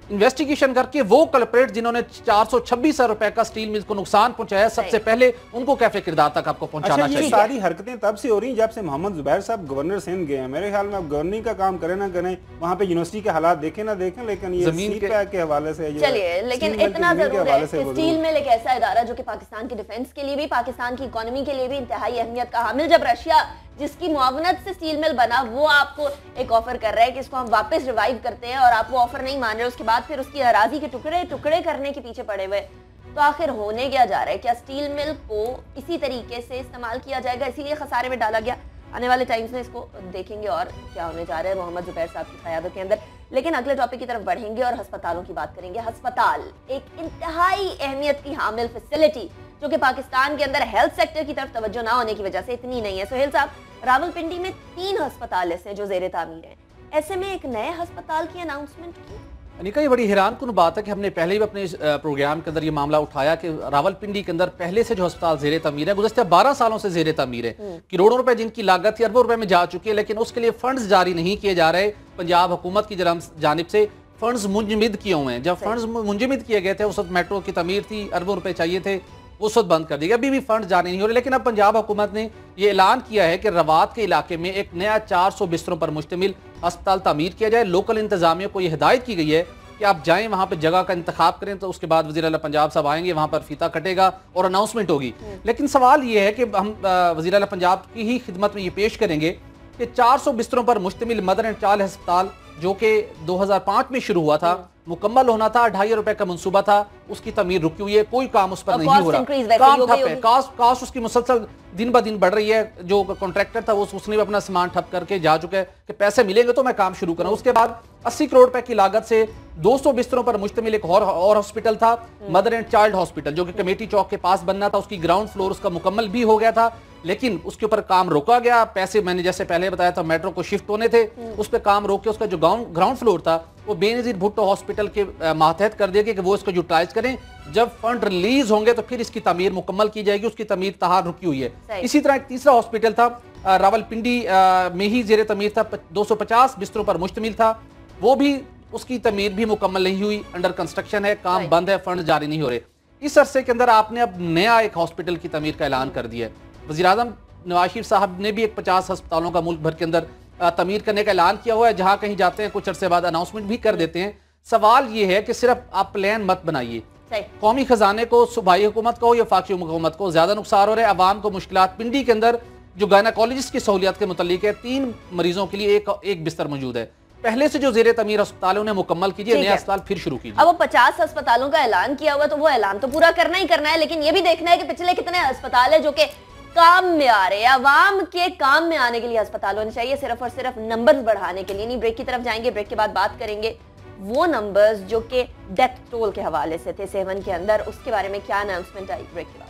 इन्वेस्टिगेशन करके वो कल्प्रेट जिन्होंने 426 अरब रुपए का स्टील मिल को नुकसान पहुंचाया, सबसे पहले उनको कैफे किरदार तक आपको पहुंचाना चाहिए। ये सारी हरकतें तब से हो रही हैं जब से मोहम्मद जुबैर साहब गवर्नर सिंध गए हैं। मेरे ख्याल में आप गवर्निंग का काम करें ना करें, वहाँ पे यूनिवर्सिटी के हालात देखें ना देखें, लेकिन ये जमीन के हवाले से चलिए, लेकिन इतना जरूर है कि स्टील मिल एक ऐसा इदारा जो कि पाकिस्तान की डिफेंस के लिए भी, पाकिस्तान की इकोनॉमी के लिए भी इंतहाई अहमियत का हामिल, जब रशिया जिसकी मुआवनत से स्टील मिल बना वो आपको एक ऑफर कर रहा है कि इसको हम वापस रिवाइव करते हैं और आप वो ऑफर नहीं मान रहे, उसके बाद फिर उसकी अराजी के टुकड़े टुकड़े करने के पीछे पड़े हुए, तो आखिर होने क्या जा रहा है? क्या स्टील मिल को इसी तरीके से इस्तेमाल किया जाएगा, इसीलिए खसारे में डाला गया? आने वाले टाइम्स में इसको देखेंगे और क्या होने जा रहा है मोहम्मद जुबैर साहब की क़यादत के अंदर। लेकिन अगले टॉपिक की तरफ बढ़ेंगे और अस्पतालों की बात करेंगे। अस्पताल एक इंतहाई अहमियत की हामिल फैसिलिटी जो कि पाकिस्तान के अंदर हेल्थ सेक्टर की तरफ तवज्जो ना होने की वजह से इतनी नहीं है। सोहेल साहब, रावलपिंडी में 3 अस्पताल ऐसे जो ज़ेरे तामीर हैं, ऐसे में एक नए अस्पताल की अनाउंसमेंट की। अनिका, ये बड़ी हैरानकुन बात है कि हमने पहले भी अपने प्रोग्राम के अंदर ये मामला उठाया कि रावलपिंडी के अंदर पहले से जो अस्पताल ज़ेरे तमीर है, गुज़श्ता 12 सालों से ज़ेरे तमीर है, करोड़ों रुपए जिनकी लागत थी अरबों रुपए में जा चुकी है, लेकिन उसके लिए फंड्स जारी नहीं किए जा रहे। पंजाब हुकूमत की जानिब से फंड्स मुंजमद किए हुए हैं। जब फंड्स मुंजमद किए गए थे उस वक्त मेट्रो की तमीर थी, अरबों रुपए चाहिए थे, उस वक्त बंद कर दिया। अभी भी फंड जारी नहीं हो रहे, लेकिन अब पंजाब हुकूमत ने यह ऐलान किया है कि रवात के इलाके में एक नया 400 बिस्तरों पर मुश्तमिल अस्पताल तामीर किया जाए। लोकल इंतजामिया को यह हिदायत की गई है कि आप जाएं, वहां पर जगह का इंतखाब करें, तो उसके बाद वज़ीर आला पंजाब साहब आएंगे, वहां पर फीता कटेगा और अनाउंसमेंट होगी। लेकिन सवाल यह है कि हम वज़ीर आला पंजाब की ही खिदमत में ये पेश करेंगे कि 400 बिस्तरों पर मुश्तमिल मदर एंड चाइल्ड अस्पताल जो कि 2005 में शुरू हुआ था, मुकम्मल होना था, 2.5 रुपए का मंसूबा था, उसकी तमीर रुकी हुई है, कोई काम उस पर नहीं हो रहा, काम ठप है, कास्ट उसकी मुसलसल दिन ब दिन बढ़ रही है। जो कॉन्ट्रैक्टर था उसने भी अपना सामान ठप करके जा चुका है कि पैसे मिलेंगे तो मैं काम शुरू करूं। उसके बाद 80 करोड़ रुपए की लागत से 200 बिस्तरों पर मुश्तमिल एक और हॉस्पिटल था, मदर एंड चाइल्ड हॉस्पिटल, जो कि कमेटी चौक के पास बनना था। उसकी ग्राउंड फ्लोर उसका मुकम्मल भी हो गया था, लेकिन उसके ऊपर काम रोका गया। पैसे मैंने जैसे पहले बताया था मेट्रो को शिफ्ट होने थे, उस पर काम रोक के उसका जो ग्राउंड फ्लोर था वो बेनजीर भुट्टो हॉस्पिटल के मातहत कर दिया कि वो इसको यूटिलाइज करें। जब फंड रिलीज होंगे तो फिर इसकी तमीर मुकम्मल की जाएगी। उसकी तमीर तहार रुकी हुई है। इसी तरह एक तीसरा हॉस्पिटल था रावलपिंडी में ही जेरे तमीर था, 250 बिस्तरों पर मुश्तमिल था, वो भी उसकी तमीर भी मुकम्मल नहीं हुई, अंडर कंस्ट्रक्शन है, काम बंद है, फंड जारी नहीं हो रहे। इस अरसे के अंदर आपने अब नया एक हॉस्पिटल की तमीर का ऐलान कर दिया है। वज़ीर-ए-आज़म नवाज शरीफ साहब ने भी एक 50 अस्पतालों का मुल्क भर के अंदर तमीर करने का ऐलान किया हुआ है। जहां कहीं जाते हैं कुछ अरसे बाद अनाउंसमेंट भी कर देते हैं। सवाल ये है कि सिर्फ आप प्लान मत बनाइए, कौमी खजाने को, सूबाई हुकूमत को या फाकी हुकूमत को ज्यादा नुकसान हो रहा है, आवाम को मुश्किलात। पिंडी के अंदर जो गायनाकोलॉजिस्ट की सहूलियत के मुतालिक है, 3 मरीजों के लिए एक बिस्तर मौजूद है। पहले से जो जेरे तमीर अस्पताल है उन्हें मुकम्मल कीजिए, नया अस्पताल फिर शुरू कीजिए। अब वो 50 अस्पतालों का ऐलान किया हुआ, तो वो ऐलान तो पूरा करना ही करना है, लेकिन ये भी देखना है कि पिछले कितने अस्पताल है जो कि काम में आ रहे हैं। अवाम के काम में आने के लिए अस्पताल होने चाहिए, सिर्फ और सिर्फ नंबर्स बढ़ाने के लिए नहीं। ब्रेक की तरफ जाएंगे, ब्रेक के बाद बात करेंगे वो नंबर्स जो कि डेथ टोल के हवाले से थे 7 के अंदर, उसके बारे में क्या अनाउंसमेंट आई। ब्रेक के बाद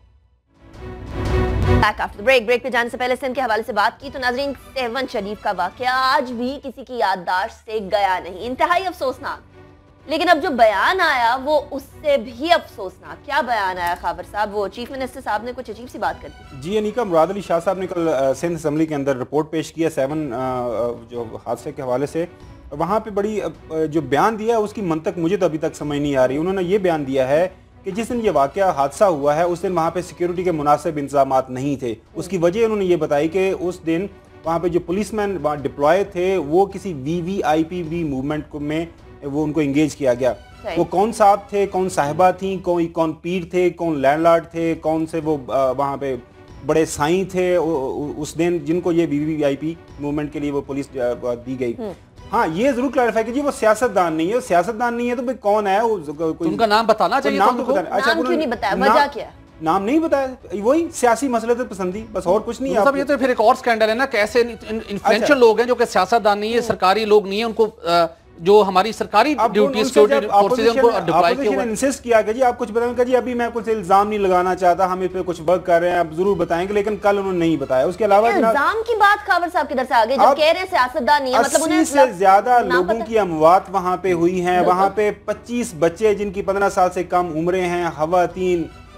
बैक आफ्टर ब्रेक। ब्रेक पे जाने से पहले सिंध के हवाले से बात की तो नाजरीन, 7 शरीफ का वाकया आज भी किसी की याददाश्त से गया नहीं, इंतहाई अफसोसनाक। लेकिन अब जो बयान आया वो उससे भी अफसोसनाक। क्या बयान आया खाबर साहब? वो चीफ मिनिस्टर साहब ने कुछ अजीब सी बात कर दी। जी अनिका, मुराद अली शाह साहब ने कल सिंध असम्बली के अंदर रिपोर्ट पेश किया 7 जो हादसे के हवाले से। वहाँ पे बड़ी जो बयान दिया है उसकी मंतक मुझे तो अभी तक समझ नहीं आ रही। उन्होंने ये बयान दिया है कि जिस दिन ये वाकया हादसा हुआ है उस दिन वहाँ पे सिक्योरिटी के मुनासिब इंतजामात नहीं थे। उसकी वजह उन्होंने ये बताई कि उस दिन वहाँ पे जो पुलिसमैन वहाँ डिप्लॉय थे वो किसी VVIP मूवमेंट में वो उनको इंगेज किया गया। वो कौन साहब थे, कौन साहिबा थी, कौन पीर थे, कौन लैंडलॉर्ड थे, कौन से वो वहाँ पे बड़े साईं थे उस दिन जिनको ये VVIP मूवमेंट के लिए वो पुलिस दी गई। हाँ, ये जरूर क्लैरिफाई कीजिए वो सियासतदान नहीं है। सियासतदान नहीं है तो भाई कौन है? उनका नाम बताना चाहिए। नाम तो बताना। अच्छा, क्यों नहीं बताया? वजह क्या? नाम नहीं बताया, वही सियासी मसलत पसंदी, बस और कुछ नहीं है। ये तो फिर एक और स्कैंडल है ना, कैसे इन्फ्लुएंशियल लोग हैं जो कि सियासतदान नहीं है, सरकारी लोग नहीं है, उनको जो हमारी सरकारी ड्यूटी सिक्योरिटी फोर्सेस उनको डिप्लॉय किया हुआ है। इंसिस्ट किया कि जी आप कुछ बताएंगे, जी अभी मैं कुछ इल्जाम नहीं लगाना चाहता, हम इस पे कुछ वर्क कर रहे हैं, आप जरूर बताएंगे, लेकिन कल उन्होंने नहीं बताया। उसके अलावा इल्जाम की बात खाबर साहब किधर से आ गई जब कह रहे हैं सियासतदान नहीं है? मतलब 80 से ज्यादा लोगों की अमवात वहां पे हुई हैं। वहां पे 25 बच्चे जिनकी 15 साल से कम उम्रें हैं, खवातीन,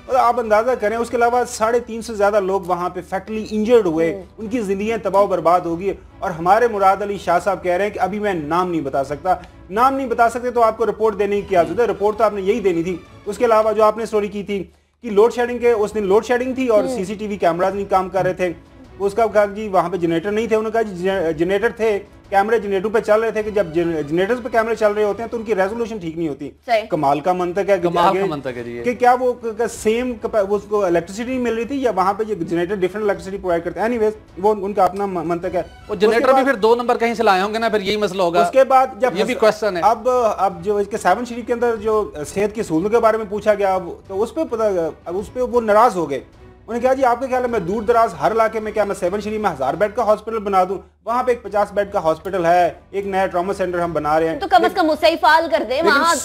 और आप अंदाजा करें उसके अलावा 350 से ज्यादा लोग वहां पे फैक्टली इंजर्ड हुए, उनकी जिंदगियां तबाह बर्बाद होगी। और हमारे मुराद अली शाह साहब कह रहे हैं कि अभी मैं नाम नहीं बता सकता। नाम नहीं बता सकते तो आपको रिपोर्ट देने की क्या जरूरत है? रिपोर्ट तो आपने यही देनी थी। उसके अलावा जो आपने स्टोरी की थी कि लोड शेडिंग के, उस दिन लोड शेडिंग थी और सीसीटीवी कैमराज नहीं काम कर रहे थे, उसका कहा जी वहां पे जनरेटर नहीं थे। उन्होंने कहा जी जनरेटर थे, कैमरे जनरेटर पे चल रहे थे कि जब जनरेटर्स पे कैमरे चल रहे होते हैं तो उनकी रेजोल्यूशन ठीक नहीं होती। कमाल का मंतक है कि क्या वो सेम उसको इलेक्ट्रिसिटी नहीं मिल रही थी या वहां पे जनरेटर डिफरेंट इलेक्ट्रिसिटी प्रोवाइड करते हैं। एनीवेज वो उनका अपना मंतक है। वो जनरेटर भी फिर 2 नंबर कहीं से लाए होंगे ना, फिर यही मसला होगा। उसके बाद जब ये भी क्वेश्चन है, अब जो इसके 7 शरीफ के अंदर जो सेहत की सहूलतों के बारे में पूछा गया, तो उस पर वो नाराज हो गए। उन्होंने कहा जी आपके ख्याल है मैं दूर दराज हर इलाके में क्या मैं 7 शरीफ में 1000 बेड का हॉस्पिटल बना दूं? वहां पे एक 50 बेड का हॉस्पिटल है, एक नया ट्रॉमा सेंटर हम बना रहे हैं, तो कम से कम उसे ही फाल कर दे। वहां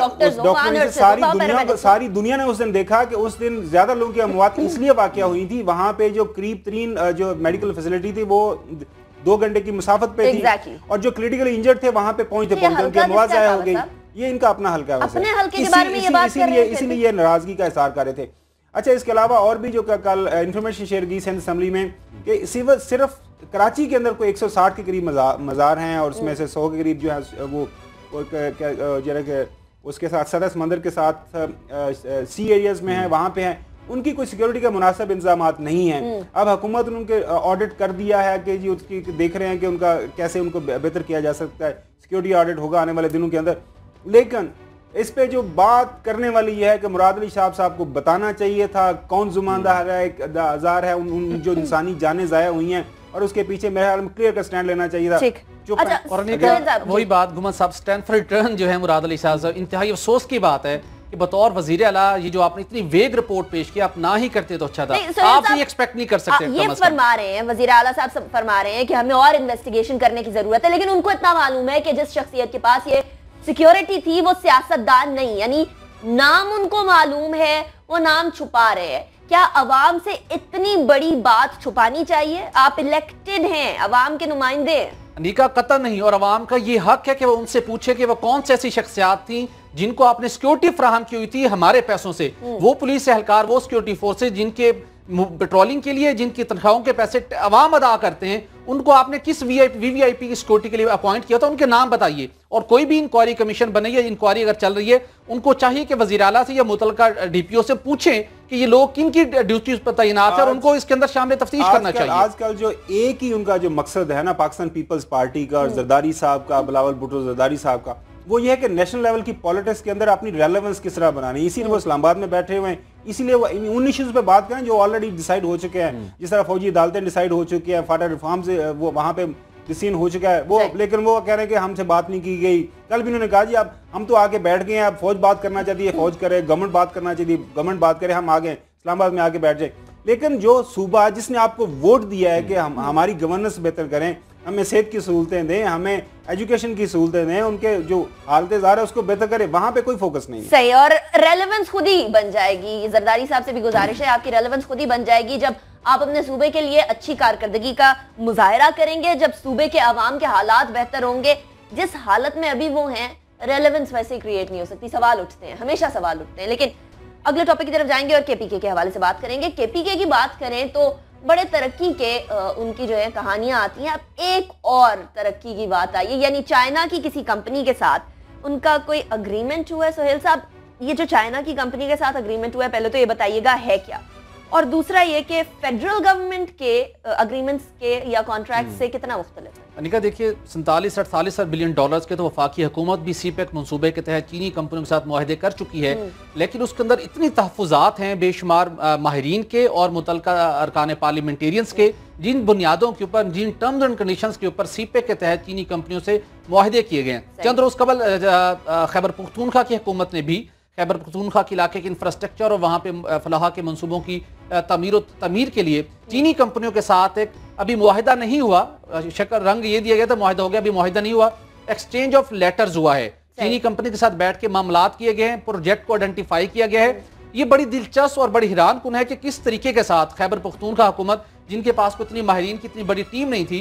सारी दुनिया ने उस दिन देखा कि उस दिन ज्यादा लोगों की अमवात इसलिए वाकया हुई थी, वहां पे जो करीब तरीन जो मेडिकल फैसिलिटी थी वो 2 घंटे की मुसाफत पे थी और जो क्रिटिकली इंजर्ड थे वहां पे पहुंचते उनकी अमवात जाया हो गई। ये इनका अपना हल्का है, इसीलिए ये नाराजगी का इज़हार कर रहे थे। अच्छा, इसके अलावा और भी जो कल इंफॉर्मेशन शेयर की सिंध असेंबली में कि सिर्फ कराची के अंदर कोई 160 के करीब मज़ार हैं और उसमें से 100 के करीब जो है वो जरा कि उसके साथ सतह समंदर के साथ सी एरियाज में है, वहाँ पे हैं, उनकी कोई सिक्योरिटी का मुनासिब इंतजाम नहीं है। अब हुकूमत ने उनके ऑडिट कर दिया है कि जी उसकी देख रहे हैं कि उनका कैसे उनको बेहतर किया जा सकता है। सिक्योरिटी ऑडिट होगा आने वाले दिनों के अंदर। लेकिन इस पे जो बात करने वाली यह है कि मुराद अली शाह साहब को बताना चाहिए था कौन जुम्मेदार है, उन जो इंसानी जानें ज़ाया हुई हैं, और उसके पीछे मेरे ख्याल में क्लियर का स्टैंड लेना चाहिए था। अच्छा, और वही बात गुमत साहब स्टैंड फॉर रिटर्न जो है मुराद अली शाह साहब, इंतहाई अफसोस की बात है कि बतौर वजीर आला ये जो आपने इतनी वेग रिपोर्ट पेश की, आप ना ही करते तो अच्छा था। आप ये एक्सपेक्ट नहीं कर सकते। ये फरमा रहे हैं वजीर आला साहब, फरमा रहे हैं कि हमें और इन्वेस्टिगेशन करने की जरूरत है, लेकिन उनको इतना मालूम है कि जिस शख्सियत के पास ये सिक्योरिटी थी वो सियासतदान नहीं, यानी नाम उनको मालूम है, वो नाम छुपा रहे हैं। क्या अवाम से इतनी बड़ी बात छुपानी चाहिए? आप इलेक्टेड हैं, अवाम के नुमाइंदे। अनिका कतई नहीं, और अवाम का ये हक है कि वो उनसे पूछे कि वो कौन सी ऐसी शख्सियात थी जिनको आपने सिक्योरिटी फराहम की हुई थी हमारे पैसों से। वो पुलिस एहलकार, वो सिक्योरिटी फोर्सेज जिनके पेट्रोलिंग के लिए जिनकी तनख्वाहों के पैसे अवाम अदा करते हैं, उनको आपने किस वीवीआईपी की सिक्योरिटी के लिए अपॉइंट किया था, उनके नाम बताइए। और कोई भी इंक्वायरी कमीशन बने या इंक्वायरी अगर चल रही है, उनको चाहिए कि वज़ीर आला से या मुतलका डीपीओ से पूछें कि ये लोग किन की ड्यूटीज पर तैनात है और उनको इसके अंदर शामिल तफ्तीश करना चाहिए। आजकल जो एक ही उनका जो मकसद है ना पाकिस्तान पीपल्स पार्टी का और जरदारी साहब का, बिलावल भुट्टो जरदारी साहब का, वो ये है कि नेशनल लेवल की पॉलिटिक्स के अंदर अपनी रेलेवेंस किस तरह बनानी। इसीलिए वो इस्लामाबाद में बैठे हुए हैं, इसीलिए वो उन इश्यूज पे बात करें जो ऑलरेडी डिसाइड हो चुके हैं। जिस तरह फौजी अदालतें डिसाइड हो चुकी हैं, फाटा रिफॉर्म से वो वहाँ पे डिसीजन हो चुका है वो, लेकिन वो कह रहे हैं कि हमसे बात नहीं की गई। कल भी उन्होंने कहा जी अब हम तो आके बैठ गए हैं, अब फौज बात करना चाहती है फौज करे, गवर्नमेंट बात करना चाहती है गवर्नमेंट बात करे, हम आ गए इस्लामाबाद में आके बैठ जाए। लेकिन जो सूबा जिसने आपको वोट दिया है कि हम हमारी गवर्नेंस बेहतर करें, हमें सेहत की सहूलतें दें, हमें एजुकेशन की सहूलतें दें, उनके जो हालतें ज़ाहिर है उसको बेहतर करें, वहां पे कोई फोकस नहीं है। सही, और रेलेवेंस खुद ही बन जाएगी। जरदारी साहब से भी गुजारिश है, आपकी रेलेवेंस खुद ही बन जाएगी जब आप अपने सूबे के लिए अच्छी कारकर्दगी का मुजाहरा करेंगे, जब सूबे के अवाम के हालात बेहतर होंगे। जिस हालत में अभी वो हैं, रेलेवेंस वैसे क्रिएट नहीं हो सकती। सवाल उठते हैं, हमेशा सवाल उठते हैं। लेकिन अगले टॉपिक की तरफ जाएंगे और केपीके के हवाले से बात करेंगे। केपीके की बात करें तो बड़े तरक्की के उनकी जो है कहानियां आती हैं। अब एक और तरक्की की बात आई है, यानी चाइना की किसी कंपनी के साथ उनका कोई अग्रीमेंट हुआ है। सोहेल साहब, ये जो चाइना की कंपनी के साथ अग्रीमेंट हुआ है, पहले तो ये बताइएगा है क्या, और दूसरा ये कि फेडरल गवर्नमेंट के अग्रीमेंट्स के या कॉन्ट्रैक्ट से कितना मुख्तलिफ है? अनिका देखिए, 47-48 बिलियन डॉलर्स के तो वफाकी हुकूमत भी सीपेक मंसूबे के तहत चीनी कंपनियों के साथ मुआहदे कर चुकी है, लेकिन उसके अंदर इतनी तहफ़्फ़ुज़ात हैं बेशुमार माहिरीन के और मुतल्लिका अरकान पार्लियामेंटेरियंस के, जिन बुनियादों के ऊपर, जिन टर्म्स एंड कंडीशंस के ऊपर सीपेक के तहत चीनी कंपनियों से मुआहदे किए गए हैं। चंद रोज़ कबल खैबर पख्तूनख्वा की हुकूमत ने भी खैबर पख्तूनख्वा के इलाके के इंफ्रास्ट्रक्चर और वहाँ पे फलाह के मंसूबों की तमीर के लिए चीनी कंपनियों के साथ एक अभी मुआहिदा नहीं हुआ, शक्ल रंग ये दिया गया था मुआहिदा हो गया, अभी मुआहिदा नहीं हुआ, एक्सचेंज ऑफ लेटर्स हुआ है। चीनी कंपनी के साथ बैठ के मामलात किए गए हैं, प्रोजेक्ट को आइडेंटिफाई किया गया है। ये बड़ी दिलचस्प और बड़ी हैरान कुन है कि किस तरीके के साथ खैबर पख्तूनख्वा हुकूमत, जिनके पास को इतनी माहिरीन की इतनी बड़ी टीम नहीं थी,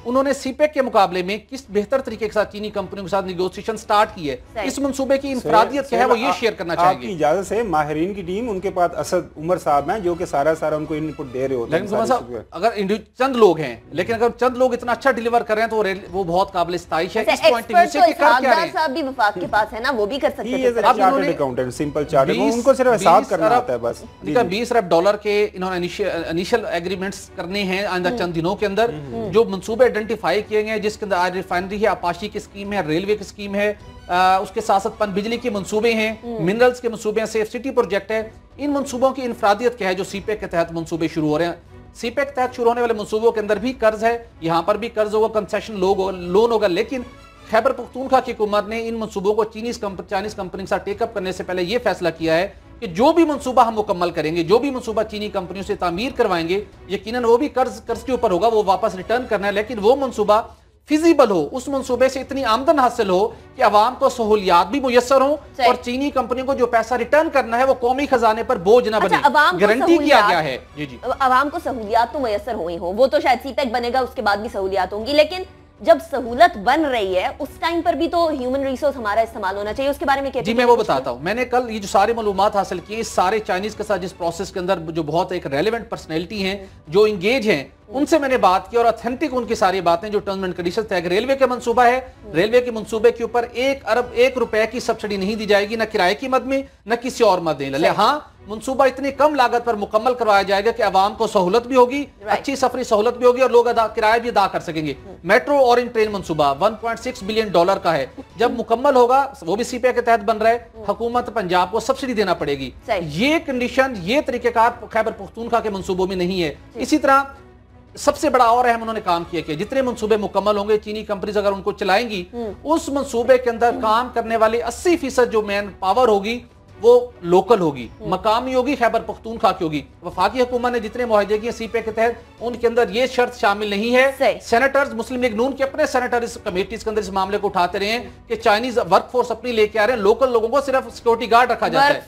उन्होंने सीपेक के मुकाबले में किस बेहतर तरीके के साथ चीनी कंपनियों के साथ निगोशिएशन स्टार्ट की है, इस मंसूबे की इंफरादियत क्या है वो ये शेयर करना चाहेंगे। आपकी इजाजत से माहिरीन की टीम, उनके पास असद उमर साहब हैं जो कि सारा उनको इनपुट दे रहे होते हैं। अगर चंद लोग हैं, लेकिन अगर चंद लोग इतना अच्छा डिलीवर कर रहे हैं तो वो बहुत काबिल इस्ताइश है। इस पॉइंट ऑफ व्यू से कर क्या रहे हैं साहब भी वफाक के पास है ना, वो भी कर सकते हैं। अब चार्टर्ड अकाउंटेंट, सिंपल चार्टर्ड, उनको सिर्फ हिसाब करना आता है बस। इनका 20 अरब डॉलर के इन्होंने इनिशियल एग्रीमेंट्स करने हैं आइंदा चंद दिनों के अंदर। जो मंसूबे आइडेंटिफाई किए गए जिसके अंदर आज रिफाइनरी है, अपाशी की स्कीम है, रेलवे की स्कीम है, उसके साथ साथ पनबिजली के मंसूबे हैं, मिनरल्स के मंसूबे हैं, सेफ सिटी प्रोजेक्ट है। इन मंसूबों की इंफरादियत क्या है जो सीपेक के तहत मंसूबे शुरू हो रहे हैं। सीपेक के तहत शुरू होने वाले मंसूबों के अंदर भी कर्ज है, यहाँ पर भी कर्ज होगा, कंसेशन लोन होगा, लेकिन खैबर पख्तूनख्वा की हुकूमत ने इन मंसूबों को चाइनीज कंपनी के साथ टेकअप करने से पहले यह फैसला किया है कि जो भी मंसूबा हम मुकम्मल करेंगे, जो भी मंसूबा चीनी कंपनियों से तामीर करवाएंगे, यकीनन वो भी कर्ज के ऊपर होगा, वो वापस रिटर्न करना है, लेकिन वो मंसूबा फिजिबल हो, उस मंसूबे से इतनी आमदन हासिल हो कि अवाम को सहूलियात भी मुयस्सर हो और चीनी कंपनियों को जो पैसा रिटर्न करना है वो कौमी खजाने पर बोझ ना बने। गारंटी किया गया है। जी जी, अवाम को सहूलियात तो मुयस्सर हुई हो, वो तो शायद सीपेक बनेगा उसके बाद भी सहूलियात होंगी, लेकिन जब सहूलत बन रही है उस टाइम पर भी तो ह्यूमन रिसोर्स हमारा इस्तेमाल होना चाहिए। उसके बारे में जी मैं वो बताता हूं। मैंने कल ये जो सारे मालूमात हासिल किए, सारे चाइनीज के साथ जिस प्रोसेस के अंदर जो बहुत एक रेलेवेंट पर्सनैलिटी हैं जो इंगेज हैं, उनसे मैंने बात की और ऑथेंटिक उनकी सारी बातें जो टर्म्स एंड कंडीशंस तय। रेलवे का मंसूबा है, रेलवे के मंसूबे के ऊपर 1 अरब 1 रुपए की सब्सिडी नहीं दी जाएगी, न किराए की मद में न किसी और मद में। हाँ, मंसूबा इतनी कम लागत पर मुकम्मल करवाया जाएगा कि आवाम को सहूलत भी होगी, अच्छी सफरी सहूलत भी होगी और लोग किराया भी अदा कर सकेंगे। मेट्रो और इन ट्रेन मंसूबा 1.6 बिलियन डॉलर का है, जब मुकम्मल होगा, वो भी सीपेक के तहत बन रहा है, हुकूमत पंजाब को सब्सिडी देना पड़ेगी। ये कंडीशन, ये तरीकेकार खैबर पख्तूनख्वा के मंसूबों में नहीं है। इसी तरह सबसे बड़ा और अहम उन्होंने काम किया कि जितने मंसूबे मुकम्मल होंगे, चीनी कंपनीज अगर उनको चलाएंगी, उस मंसूबे के अंदर काम करने वाले 80% जो मैन पावर होगी वो लोकल होगी, मकामी होगी, खैबर पख्तूनख्वा की होगी। वफाकी हुकूमत ने जितने मुआहदे किए सीपेक के तहत, उनके अंदर ये शर्त शामिल नहीं है। सेनेटर्स, मुस्लिम लीग नून के अपने सेनेटर इस कमेटीज के अंदर इस मामले को उठाते रहे हैं कि चाइनीज वर्कफोर्स अपनी लेके आ रहे हैं, लोकल लोगों को सिर्फ सिक्योरिटी गार्ड रखा जाता है।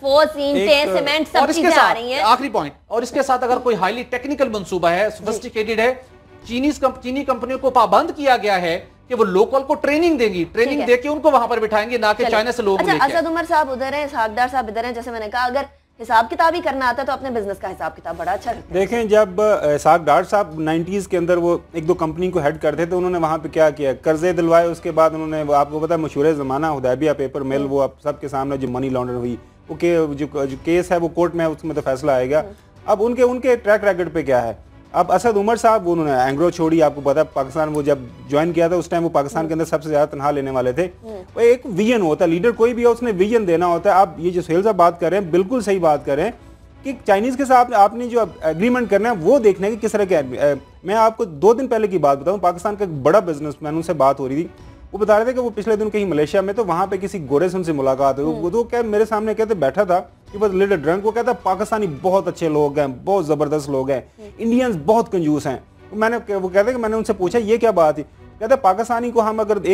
और इसके साथ आखिरी पॉइंट, और इसके साथ अगर कोई हाईली टेक्निकल मंसूबा है, सोफिस्टिकेटेड है, चीनी कंपनियों को पाबंद किया गया है कि वो लोकल को ट्रेनिंग देंगी, ट्रेनिंग देके उनको वहां पर बिठाएंगे, ना कि चाइना से लोग लेके। असद उमर साहब उधर हैं, इसहाकदार साहब इधर हैं। जैसे मैंने कहा, अगर हिसाब किताब ही करना आता है तो अपने बिजनेस का हिसाब किताब बड़ा अच्छा करते हैं। देखें, जब इसहाकदार साहब 90s के अंदर वो 1-2 कंपनी को हेड करते थे, उन्होंने वहाँ पे क्या किया, कर्जे दिलवाए। उसके बाद उन्होंने, आपको पता है मशहूर ज़माना हुदैबिया पेपर मिल, वो आप सबके सामने जो मनी लॉन्डर हुई, वो जो केस है वो कोर्ट में, उसमें तो फैसला आएगा। अब उनके ट्रैक रिकॉर्ड पे क्या है। अब असद उमर साहब, उन्होंने एंग्रो छोड़ी, आपको पता है पाकिस्तान, वो जब ज्वाइन किया था उस टाइम वो पाकिस्तान के अंदर सबसे ज्यादा तनख्वाह लेने वाले थे। वो एक विजन होता है, लीडर कोई भी है उसने विजन देना होता है। आप ये जो सुहेल साहब बात कर रहे हैं, बिल्कुल सही बात कर रहे हैं कि चाइनीज के साथ आपने जो एग्रीमेंट करना है वो देखना है कि किस तरह के। मैं आपको 2 दिन पहले की बात बताऊं, पाकिस्तान का एक बड़ा बिजनेसमैन, उनसे बात हो रही थी, वो बता रहे थे कि वो पिछले दिन कहीं मलेशिया में, तो वहां पे किसी गोरे से उनसे मुलाकात हुई। वो तो क्या मेरे सामने कहते बैठा था कि बस लिटिल ड्रंक, वो कहता पाकिस्तानी बहुत अच्छे लोग हैं, बहुत जबरदस्त लोग हैं, इंडियंस बहुत कंजूस हैं। वो कहते कि मैंने उनसे पूछा ये क्या बात है, कहते पाकिस्तानी को हम अगर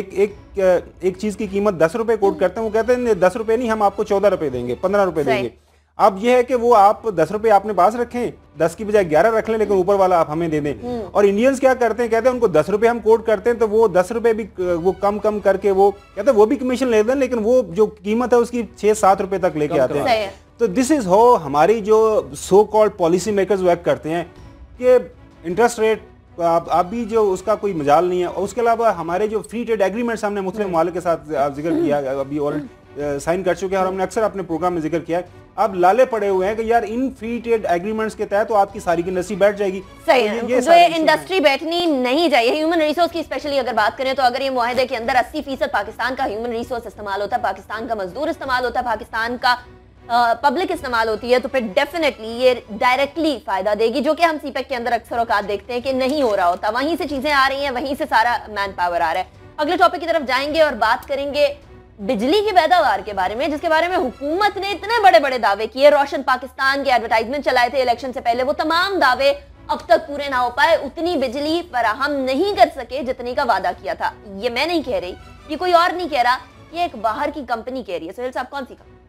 एक चीज की कीमत 10 रुपए कोट करते हैं, वो कहते हैं 10 रुपए नहीं, हम आपको 14 रुपए देंगे, 15 रुपए देंगे। अब ये है कि वो आप 10 रुपए आपने पास रखें, 10 की बजाय 11 रख लें, लेकिन ऊपर वाला आप हमें दे दें। और इंडियंस क्या करते हैं, कहते हैं उनको 10 रुपए हम कोट करते हैं तो वो 10 रुपए भी वो कम करके वो कहते हैं वो भी कमीशन लेते हैं, लेकिन वो जो कीमत है उसकी 6-7 रुपए तक लेके आते हैं। तो दिस इज हाउ हमारी जो so called policy makers work करते हैं कि इंटरेस्ट रेट आप भी जो उसका कोई मजाल नहीं है। और उसके अलावा हमारे जो फ्री ट्रेड एग्रीमेंट्स हमने मुस्लिम ममालिक के साथ जिक्र किया, अभी ऑलरेडी साइन कर चुके हैं और हमने अक्सर अपने प्रोग्राम में जिक्र किया है। अब लाले पड़े हुए हैं कि यार इन फ्री ट्रेड एग्रीमेंट्स के तहत तो आपकी सारी की इंडस्ट्री बैठ जाएगी। सही है, जो ये इंडस्ट्री बैठनी नहीं चाहिए। ह्यूमन रिसोर्स की स्पेशली अगर बात करें तो अगर ये मुआहदे के अंदर 80% पाकिस्तान का ह्यूमन रिसोर्स इस्तेमाल होता है, पाकिस्तान का मजदूर इस्तेमाल होता है, पाकिस्तान का पब्लिक इस्तेमाल होती है, तो फिर डेफिनेटली ये डायरेक्टली फायदा देगी, जो कि हम सीपेक के अंदर अक्सर औकात देखते हैं कि नहीं हो रहा होता। वहीं से चीजें आ रही हैं, वहीं से सारा मैन पावर आ रहा है। अगले टॉपिक की तरफ जाएंगे और बात करेंगे बिजली की पैदावार के बारे में, जिसके बारे में हुकूमत ने इतने बड़े बड़े दावे किए। रोशन पाकिस्तान के एडवर्टाइजमेंट चलाए थे इलेक्शन से पहले, वो तमाम दावे अब तक पूरे ना हो पाए। उतनी बिजली फराहम नहीं कर सके जितने का वादा किया था। ये मैं नहीं कह रही, ये कोई और नहीं कह रहा, ये एक बाहर की कंपनी कह रही है। सुहेल साहब, कौन सी कंपनी?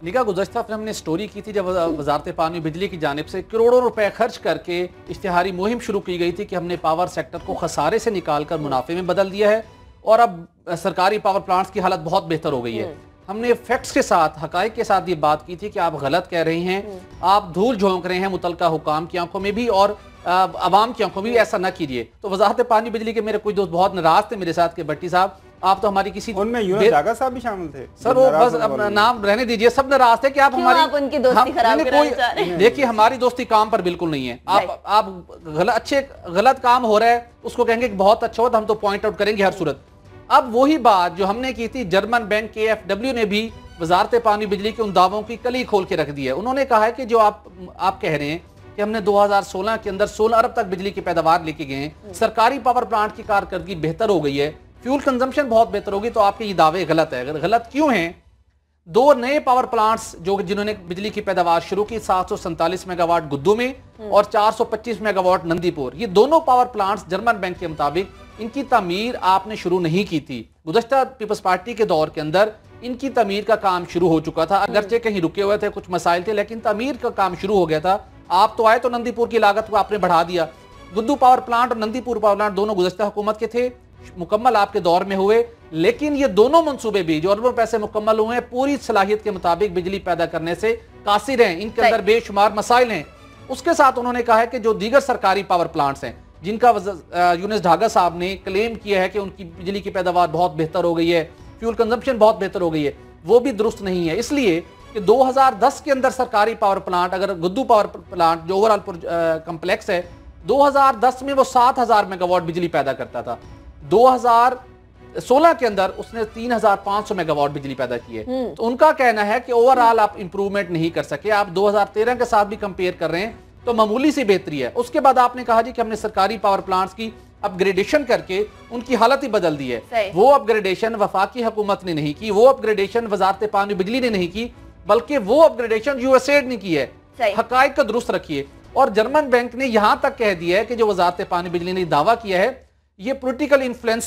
निगाह गुज़श्ता हफ्ते हमने स्टोरी की थी जब वजारत पानी बिजली की जानिब से करोड़ों रुपए खर्च करके इश्तिहारी मुहिम शुरू की गई थी कि हमने पावर सेक्टर को खसारे से निकाल कर मुनाफे में बदल दिया है और अब सरकारी पावर प्लांट्स की हालत बहुत बेहतर हो गई है। हमने फैक्ट्स के साथ, हकाइक के साथ ये बात की थी कि आप गलत कह रही हैं, आप धूल झोंक रहे हैं मुतलका हुकाम की आंखों में भी और अवाम की आंखों में भी, ऐसा ना कीजिए। तो वजारत पानी बिजली के मेरे कुछ दोस्त बहुत नाराज थे मेरे साथ के भट्टी साहब, आप तो हमारी किसी उनमें यूनुस डागा साहब भी शामिल थे सर, वो बस अब नाम रहने दीजिए, सब नाराज थे कि आप हमारी उनकी दोस्ती खराब कराना चाह रहे हैं। देखिए हमारी दोस्ती काम पर बिल्कुल नहीं है। आप गलत काम हो रहा है उसको कहेंगे कि बहुत अच्छा हो तो हम तो पॉइंट आउट करेंगे हर सूरत। अब वही बात जो हमने की थी, जर्मन बैंक KfW ने भी वजारत पानी बिजली के उन दावों की कली खोल के रख दी है। उन्होंने कहा है कि जो आप कह रहे हैं कि हमने 2016 के अंदर 16 अरब तक बिजली की पैदावार लेके गए हैं, सरकारी पावर प्लांट की कारकर्दगी बेहतर हो गई है, फ्यूल कंजम्पशन बहुत बेहतर होगी, तो आपके ये दावे गलत है। अगर गलत क्यों हैं? 2 नए पावर प्लांट्स जिन्होंने बिजली की पैदावार शुरू की, 747 मेगावाट गुद्दू में और 425 मेगावाट नंदीपुर, ये दोनों पावर प्लांट्स जर्मन बैंक के मुताबिक इनकी तमीर आपने शुरू नहीं की थी। गुज़श्ता पीपल्स पार्टी के दौर के अंदर इनकी तमीर का काम शुरू हो चुका था, अगरचे कहीं रुके हुए थे, कुछ मसाइल थे, लेकिन तमीर का काम शुरू हो गया था। आप तो आए तो नंदीपुर की लागत को आपने बढ़ा दिया। गुद्दू पावर प्लांट और नंदीपुर पावर प्लांट दोनों गुज़श्ता हुकूमत के थे, मुकम्मल आपके दौर में हुए, लेकिन ये दोनों मंसूबे भी जो अरबों पैसे मुकम्मल हुए हैं, पूरी सलाहियत के मुताबिक बिजली पैदा करने से कासिर हैं, इनके अंदर बेशुमार मसाइल हैं। उसके साथ उन्होंने कहा है कि जो दीगर सरकारी पावर प्लांट्स हैं जिनका यूनुस डागा साहब ने क्लेम किया है कि उनकी बिजली की पैदावार बहुत बेहतर हो गई है, फ्यूल कंजम्पशन बहुत बेहतर हो गई है, वो भी दुरुस्त नहीं है। इसलिए कि 2010 के अंदर सरकारी पावर प्लांट, अगर गुद्दू पावर प्लांट जो ओवरऑल कम्प्लेक्स है, 2010 में वो 7000 मेगावाट बिजली पैदा करता था, 2016 के अंदर उसने 3500 मेगावाट बिजली पैदा की है। तो उनका कहना है कि ओवरऑल आप इंप्रूवमेंट नहीं कर सके। आप 2013 के साथ भी कंपेयर कर रहे हैं तो मामूली सी बेहतरी है। उसके बाद आपने कहा जी कि हमने सरकारी पावर प्लांट्स की अपग्रेडेशन करके उनकी हालत ही बदल दी है। वो अपग्रेडेशन वफाकी हुकूमत ने नहीं की, वो अपग्रेडेशन वजारत पानी बिजली ने नहीं की, बल्कि वो अपग्रेडेशन यूएसएड ने की है। हकाइक का दुरुस्त रखिए। और जर्मन बैंक ने यहां तक कह दिया है कि जो वजारत पानी बिजली ने दावा किया है ये पॉलिटिकल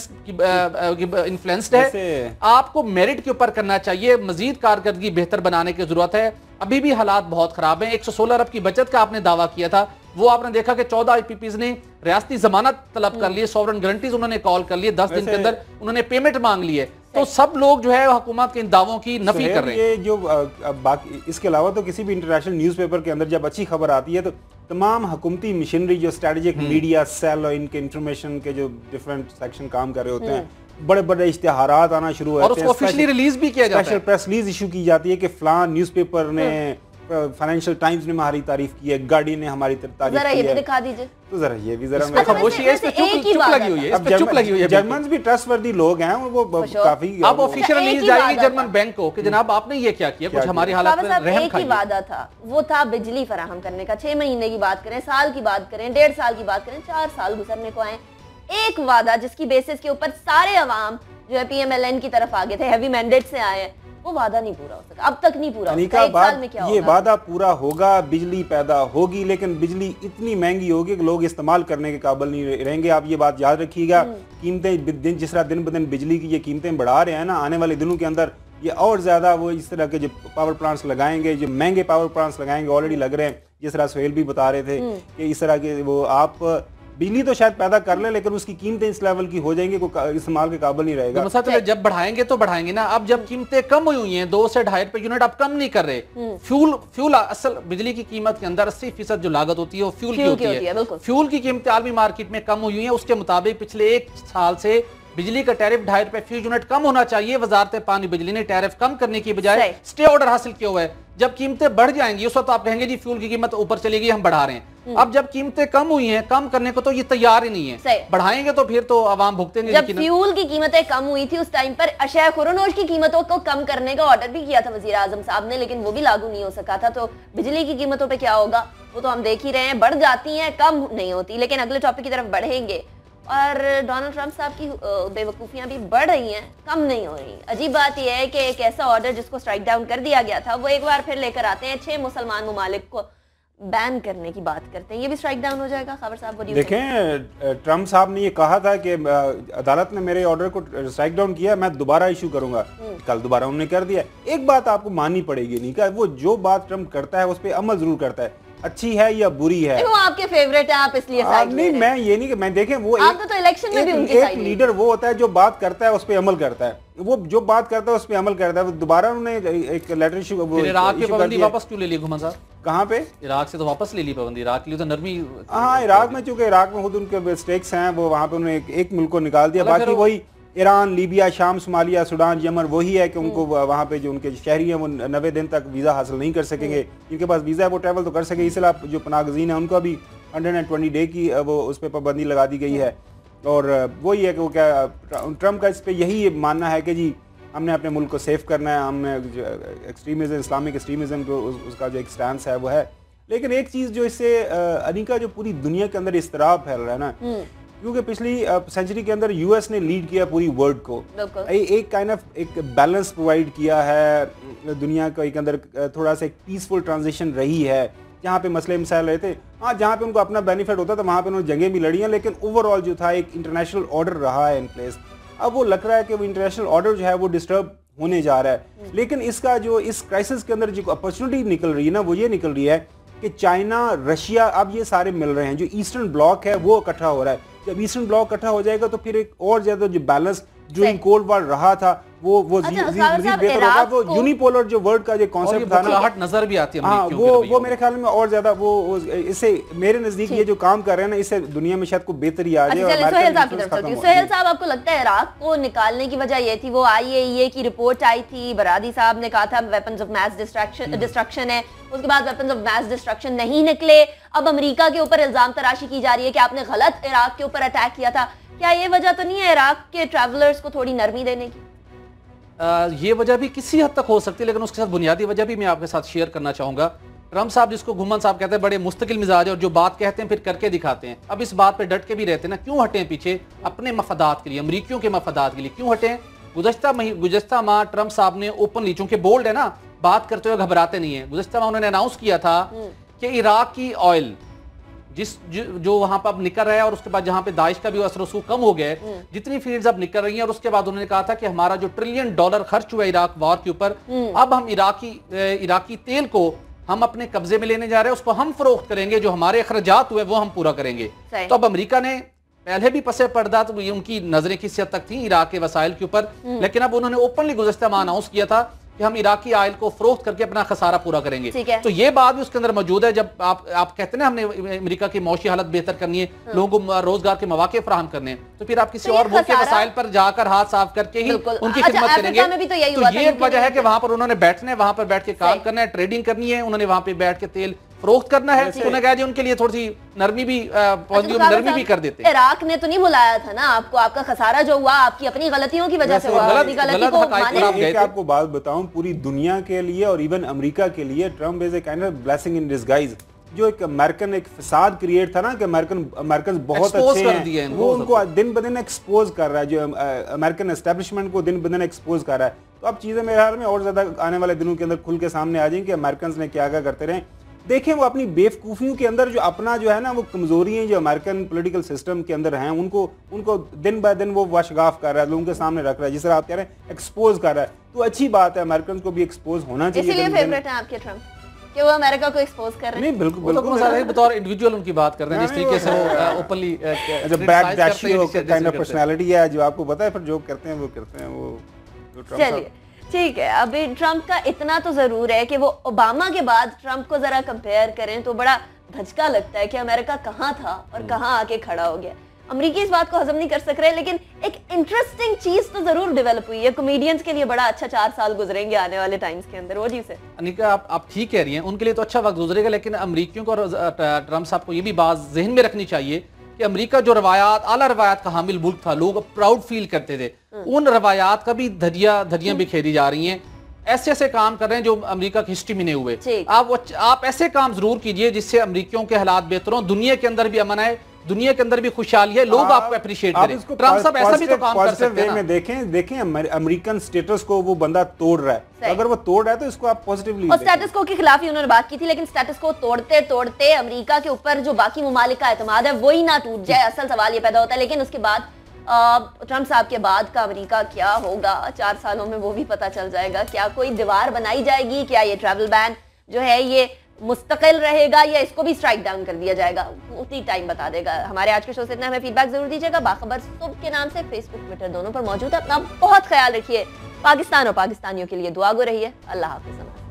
इन्फ्लुएंस्ड है, आपको मेरिट के ऊपर करना चाहिए, मजीद कारकर्दगी बेहतर बनाने की जरूरत है। अभी भी हालात बहुत खराब हैं। 116 अरब की बचत का आपने दावा किया था, वो आपने देखा कि 14 IPPs ने रियासती जमानत तलब कर लिए, सॉवरन गारंटीज उन्होंने कॉल कर लिए, 10 दिन के अंदर उन्होंने पेमेंट मांग ली है। तो सब लोग जो है हुकूमत के इन दावों की नफी कर रहे हैं। ये जो बाकी इसके अलावा तो किसी भी इंटरनेशनल न्यूज़पेपर के अंदर जब अच्छी खबर आती है तो तमाम हुकूमती मशीनरी जो स्ट्रेटेजिक मीडिया सेल और इनके इंफॉर्मेशन के जो डिफरेंट सेक्शन काम कर रहे होते हैं, बड़े बड़े इश्तिहारात आना शुरू होते हैं, और उसको ऑफिशियली रिलीज भी किया जाता है, स्पेशल प्रेस रिलीज इशू की जाती है कि फलां न्यूज़पेपर ने, फाइनेंशियल टाइम्स ने हमारी तारीफ की है, गार्डियन ने हमारी तारीफ की है। ये भी दिखा दीजिए तो जरा ये भी जरा खामोशी है, इस पे चुप लगी हुई है, इस पे चुप लगी हुई है। जर्मन्स भी ट्रस्टवर्दी लोग हैं, वो काफी अब ऑफिशियल रिलीज जाएगी जर्मन बैंक को कि जनाब आपने ये क्या किया, कुछ हमारी हालत में रहम एक ही वादा था, वो था बिजली फराहम करने का। 6 महीने की बात करें, साल की बात करें, 1.5 साल की बात करें, 4 साल गुजरने को आए। एक वादा जिसकी बेसिस के ऊपर सारे अवाम जो है PMLN की तरफ आगे थे, हैवी मैंडेट से आए हैं, वो वादा नहीं पूरा हो सका, अब तक नहीं पूरा हो सका। एक साल में क्या होगा? ये वादा पूरा होगा, बिजली पैदा होगी, लेकिन बिजली इतनी महंगी होगी कि लोग इस्तेमाल करने के काबिल नहीं रहेंगे। आप ये बात याद रखिएगा। कीमतें जिस तरह दिन ब दिन बिजली की ये कीमतें बढ़ा रहे हैं ना, आने वाले दिनों के अंदर ये और ज्यादा वो इस तरह के जो पावर प्लांट्स लगाएंगे, जो महंगे पावर प्लांट्स लगाएंगे, ऑलरेडी लग रहे हैं। जिस तरह सोहेल भी बता रहे थे कि इस तरह के वो आप बिजली तो शायद पैदा कर ले, लेकिन उसकी कीमतें इस लेवल की हो जाएंगी कोई इस्तेमाल के काबिल नहीं रहेगा। तो जब बढ़ाएंगे तो बढ़ाएंगे ना। अब जब कीमतें कम हुई हैं 2 से 2.5 रुपए यूनिट, अब कम नहीं कर रहे। फ्यूल असल बिजली की कीमत के अंदर 80% जो लागत होती है वो फ्यूल की होती है। फ्यूल की कीमतें आलमी मार्केट में कम हुई हैं, उसके मुताबिक पिछले 1 साल से बिजली का टैरिफ 2.5 रुपए फी यूनिट कम होना चाहिए। वजारत पानी बिजली ने टैरिफ कम करने की बजाय स्टे ऑर्डर हासिल किया हुआ है। जब कीमतें बढ़ जाएंगी उस वक्त आप कहेंगे जी फ्यूल की कीमत ऊपर चली गई, हम बढ़ा रहे हैं। अब जब कीमतें कम हुई हैं, कम करने को तो ये तैयार ही नहीं है, बढ़ाएंगे तो फिर तो आवाम भुगतेंगे। जब फ्यूल की कीमतें कम हुई थी उस टाइम पर अशय खुरनोश की कीमतों को कम करने का ऑर्डर भी किया था वजीर आजम साहब ने, लेकिन वो भी लागू नहीं हो सका था। तो बिजली की कीमतों पर क्या होगा वो तो हम देख ही रहे हैं, बढ़ जाती है, कम नहीं होती। लेकिन अगले टॉपिक की तरफ बढ़ेंगे और डोनाल्ड ट्रंप साहब की बेवकूफ़ियां भी बढ़ रही हैं, कम नहीं हो रही। अजीब बात यह है कि एक ऐसा ऑर्डर जिसको स्ट्राइक डाउन कर दिया गया था वो एक बार फिर लेकर आते हैं 6 मुसलमान ममालिक को बैन करने की बात करते हैं, ये भी स्ट्राइक डाउन हो जाएगा? खबर साहब बोलिए। देखें, ट्रम्प साहब ने ये कहा था कि अदालत ने मेरे ऑर्डर को स्ट्राइक डाउन किया, मैं दोबारा इशू करूंगा। कल दोबारा उन्होंने कर दिया। एक बात आपको माननी पड़ेगी, नहीं का वो जो बात ट्रम्प करता है उस पर अमल जरूर करता है, अच्छी है या बुरी है। वो आपके फेवरेट है, आप इसलिए साइड नहीं, मैं ये नहीं कि मैं देखें वो तो इलेक्शन में भी उनकी एक लीडर वो होता है जो बात करता है उस पर अमल करता है, वो जो बात करता है उस पर अमल करता है। दोबारा उन्होंने एक लेटर इशू इराक की पाबंदी वापस क्यों ले ली घुमान साहब? कहाँ पे? इराक से तो वापस ले ली पाबंदी, इराक के लिए तो नरमी। हाँ, इराक में चूंकि इराक में खुद उनके स्टेक्स हैं, वो वहाँ पे उन्होंने एक मुल्क को निकाल दिया। बाकी वही ईरान, लीबिया, शाम, सोमालिया, सूडान, यमन, वही है कि उनको वहाँ पे जो उनके शहरी हैं वो 90 दिन तक वीज़ा हासिल नहीं कर सकेंगे। जिनके पास वीज़ा है वो ट्रैवल तो कर सके, इसलिए आप जो पनागज़ीन है उनको भी 120 डे की वो उस पर पाबंदी लगा दी गई है। और वही है कि वो क्या ट्रम्प का इस पर यही मानना है कि जी हमने अपने मुल्क को सेफ करना है, हमने एक्सट्रीमिज्म, इस्लामिक एक्सट्रीमिज्म को उसका जो एक स्टैंस है वो है। लेकिन एक चीज़ जो इससे अनिका, जो पूरी दुनिया के अंदर इस्तराब फैल रहा है ना, क्योंकि पिछली सेंचुरी के अंदर यूएस ने लीड किया पूरी वर्ल्ड को, एक काइंड ऑफ एक बैलेंस प्रोवाइड किया है दुनिया के अंदर, थोड़ा सा एक पीसफुल ट्रांजिशन रही है जहाँ पे मसले मसाइल रहे थे। हाँ, जहाँ पे उनको अपना बेनिफिट होता था वहाँ पे उन्होंने जंगें भी लड़ी हैं, लेकिन ओवरऑल जो था एक इंटरनेशनल ऑर्डर रहा है इन प्लेस। अब वो लग रहा है कि वो इंटरनेशनल ऑर्डर जो है वो डिस्टर्ब होने जा रहा है। लेकिन इसका जो इस क्राइसिस के अंदर जो अपॉर्चुनिटी निकल रही है ना, वो ये निकल रही है कि चाइना, रशिया, अब ये सारे मिल रहे हैं, जो ईस्टर्न ब्लॉक है वो इकट्ठा हो रहा है। जब ईस्टर्न ब्लॉक इकट्ठा हो जाएगा तो फिर एक और ज्यादा जो बैलेंस जो इन कोल्ड वार रहा था वो मजीद बेहतर होगा। वो यूनिपोलर जो वर्ल्ड का जो कॉन्सेप्ट था ना, नजर भी आती है। हाँ, वो मेरे ख्याल में और ज्यादा वो इससे मेरे नजदीक ये जो काम कर रहे हैं ना, इससे दुनिया में शायद को बेहतरी आ जाए। सोहेल साहब, आपको लगता है इराक को निकालने की वजह ये थी, वो IAEA की रिपोर्ट आई थी, बरादी साहब ने कहा था वेपन्स ऑफ मैस डिस्ट्रक्शन है, उसके बाद वेपन्स ऑफ मैस डिस्ट्रक्शन नहीं निकले। अब अमेरिका के ऊपर इल्जाम तराशी की जा रही है कि आपने गलत इराक के ऊपर अटैक किया था। क्या ये वजह तो नहीं है इराक के ट्रैवलर्स को थोड़ी नरमी देने की? ये वजह भी किसी हद तक हो सकती है, लेकिन उसके साथ बुनियादी वजह भी मैं आपके साथ शेयर करना चाहूंगा। ट्रम्प साहब, जिसको घुमन साहब कहते हैं, बड़े मुस्तकिल मिजाज है और जो बात कहते हैं फिर करके दिखाते हैं। अब इस बात पे डट के भी रहते हैं ना, क्यों हटे पीछे? अपने मफादात के लिए, अमरीकियों के मफादात के लिए क्यों हटे? गुज़श्ता माह ट्रम्प साहब ने ओपनली, चूंकि बोल्ड है ना, बात करते हुए घबराते नहीं है, गुज़श्ता माह उन्होंने अनाउंस किया था कि इराक की ऑयल जो वहां पर अब निकल रहा है और उसके बाद जहां पे दाइश का भी असर रसूख कम हो गया है, जितनी फील्ड्स अब निकल रही हैं, और उसके बाद उन्होंने कहा था कि हमारा जो $1 ट्रिलियन खर्च हुआ है इराक वॉर के ऊपर, अब हम इराकी तेल को हम अपने कब्जे में लेने जा रहे हैं, उसको हम फरोख्त करेंगे, जो हमारे अखराजात हुए वो हम पूरा करेंगे। तो अब अमेरिका ने पहले भी पसे पर्दा तो उनकी नजरें किस हद तक थी इराक के वसाइल के ऊपर, लेकिन अब उन्होंने ओपनली गुज़श्ता माह अनाउंस किया था कि हम इराकी ऑयल को फरोख्त करके अपना खसारा पूरा करेंगे। तो ये बात भी उसके अंदर मौजूद है। जब आप कहते हैं ना, हमने अमेरिका की मौशी हालत बेहतर करनी है, लोगों को रोजगार के मौके फराहम करने हैं, तो फिर आप किसी और मुल्क के वसाइल पर जाकर हाथ साफ करके ही उनकी खिदमत करेंगे। तो ये वजह है कि वहां पर उन्होंने बैठना है, वहां पर बैठ के काम करना है, ट्रेडिंग करनी है, उन्होंने वहां पर बैठ के तेल फरोख्त करना है। तो उन्होंने कहा जी उनके लिए थोड़ी सी नरमी भी नरमी भी कर देते हैं। इराक ने तो नहीं बुलाया था ना आपको, आपका खसारा जो हुआ आपकी अपनी गलतियों की वजह से हुआ। आपको बात बताऊं, पूरी दुनिया के लिए और इवन अमेरिका के लिए Trump is a kind of blessing in disguise. जो एक अमेरिकन एक फसाद क्रिएट था ना कि अमेरिकन बहुत अच्छे हैं, वो उनको दिन ब दिन एक्सपोज कर रहा है, जो अमेरिकन एस्टेब्लिशमेंट को दिन ब दिन एक्सपोज कर रहा है। तो अब चीजें मेरे ख्याल में और ज्यादा आने वाले दिनों के अंदर खुल के सामने आ जाएंगी कि अमेरिकन ने क्या क्या करते रहे। देखें, वो अपनी बेवकूफ़ियों के अंदर जो अपना जो है ना वो कमजोरियां जो अमेरिकन पॉलिटिकल सिस्टम के अंदर हैं, उनको दिन ब दिन वो वाशगाफ कर रहा है, लोगों के सामने रख रहा है, जिस तरह आप कह रहे हैं एक्सपोज कर रहा है। तो अच्छी बात है, अमेरिकन को भी एक्सपोज होना चाहिए। इसीलिए फेवरेट है आपके ट्रम्प कि वो अमेरिका को एक्सपोज कर रहे हैं। नहीं, बिल्कुल बतौर इंडिविजुअल उनकी बात कर रहे हैं, जिस तरीके से वो ओपनली काइंड ऑफ पर्सनालिटी है, जो आपको पता है फिर जो करते हैं वो करते हैं वो। चलिए ठीक है, अभी ट्रम्प का इतना तो जरूर है कि वो ओबामा के बाद ट्रम्प को जरा कंपेयर करें तो बड़ा धचका लगता है कि अमेरिका कहाँ था और कहाँ आके खड़ा हो गया। अमेरिकी इस बात को हजम नहीं कर सक रहे, लेकिन एक इंटरेस्टिंग चीज तो जरूर डेवलप हुई है। कॉमेडियंस के लिए बड़ा अच्छा 4 साल गुजरेंगे आने वाले टाइम्स के अंदर। वो चीज है अनिका, आप ठीक कह रही हैं, उनके लिए तो अच्छा वक्त गुजरेगा, लेकिन अमेरिकियों को और ट्रम्प साहब को ये भी बात जहन में रखनी चाहिए कि अमेरिका जो रवायात, आला रवायात का हामिल मुल्क था, लोग प्राउड फील करते थे, उन रवायात का भी धज्जियां बिखेरी जा रही हैं। ऐसे ऐसे काम कर रहे हैं जो अमेरिका की हिस्ट्री में नहीं हुए। आप ऐसे काम जरूर कीजिए जिससे अमेरिकियों के हालात बेहतर हों, दुनिया के अंदर भी अमन आए, दुनिया के अंदर भी खुशहाली है, लोग आपको अप्रिशिएट करें। ट्रम्प साहब ऐसा भी तो काम कर सकते हैं ना। देखें अमेरिकन स्टेटस को वो बंदा तोड़ रहा है, तो अगर वो तोड़ रहा है तो इसको आप पॉजिटिवली। और स्टेटस को के खिलाफ ही उन्होंने बात की थी, लेकिन स्टेटस को तोड़ते तोड़ते अमेरिका के ऊपर जो बाकी ममालिक का एतमाद है वही ना टूट जाए, असल सवाल ये पैदा होता है। लेकिन उसके बाद ट्रम्प साहब के बाद का अमेरिका क्या होगा 4 सालों में, वो भी पता चल जाएगा। क्या कोई दीवार बनाई जाएगी, क्या ये ट्रैवल बैन जो है ये मुस्तकिल रहेगा या इसको भी स्ट्राइक डाउन कर दिया जाएगा, उसी टाइम बता देगा। हमारे आज के शो से इतना, हमें फीडबैक जरूर दीजिएगा। बाखबर सुबह के नाम से फेसबुक ट्विटर दोनों पर मौजूद है। अपना बहुत ख्याल रखिए। पाकिस्तान और पाकिस्तानियों के लिए दुआ गो रहिए। अल्लाह हाफिज़।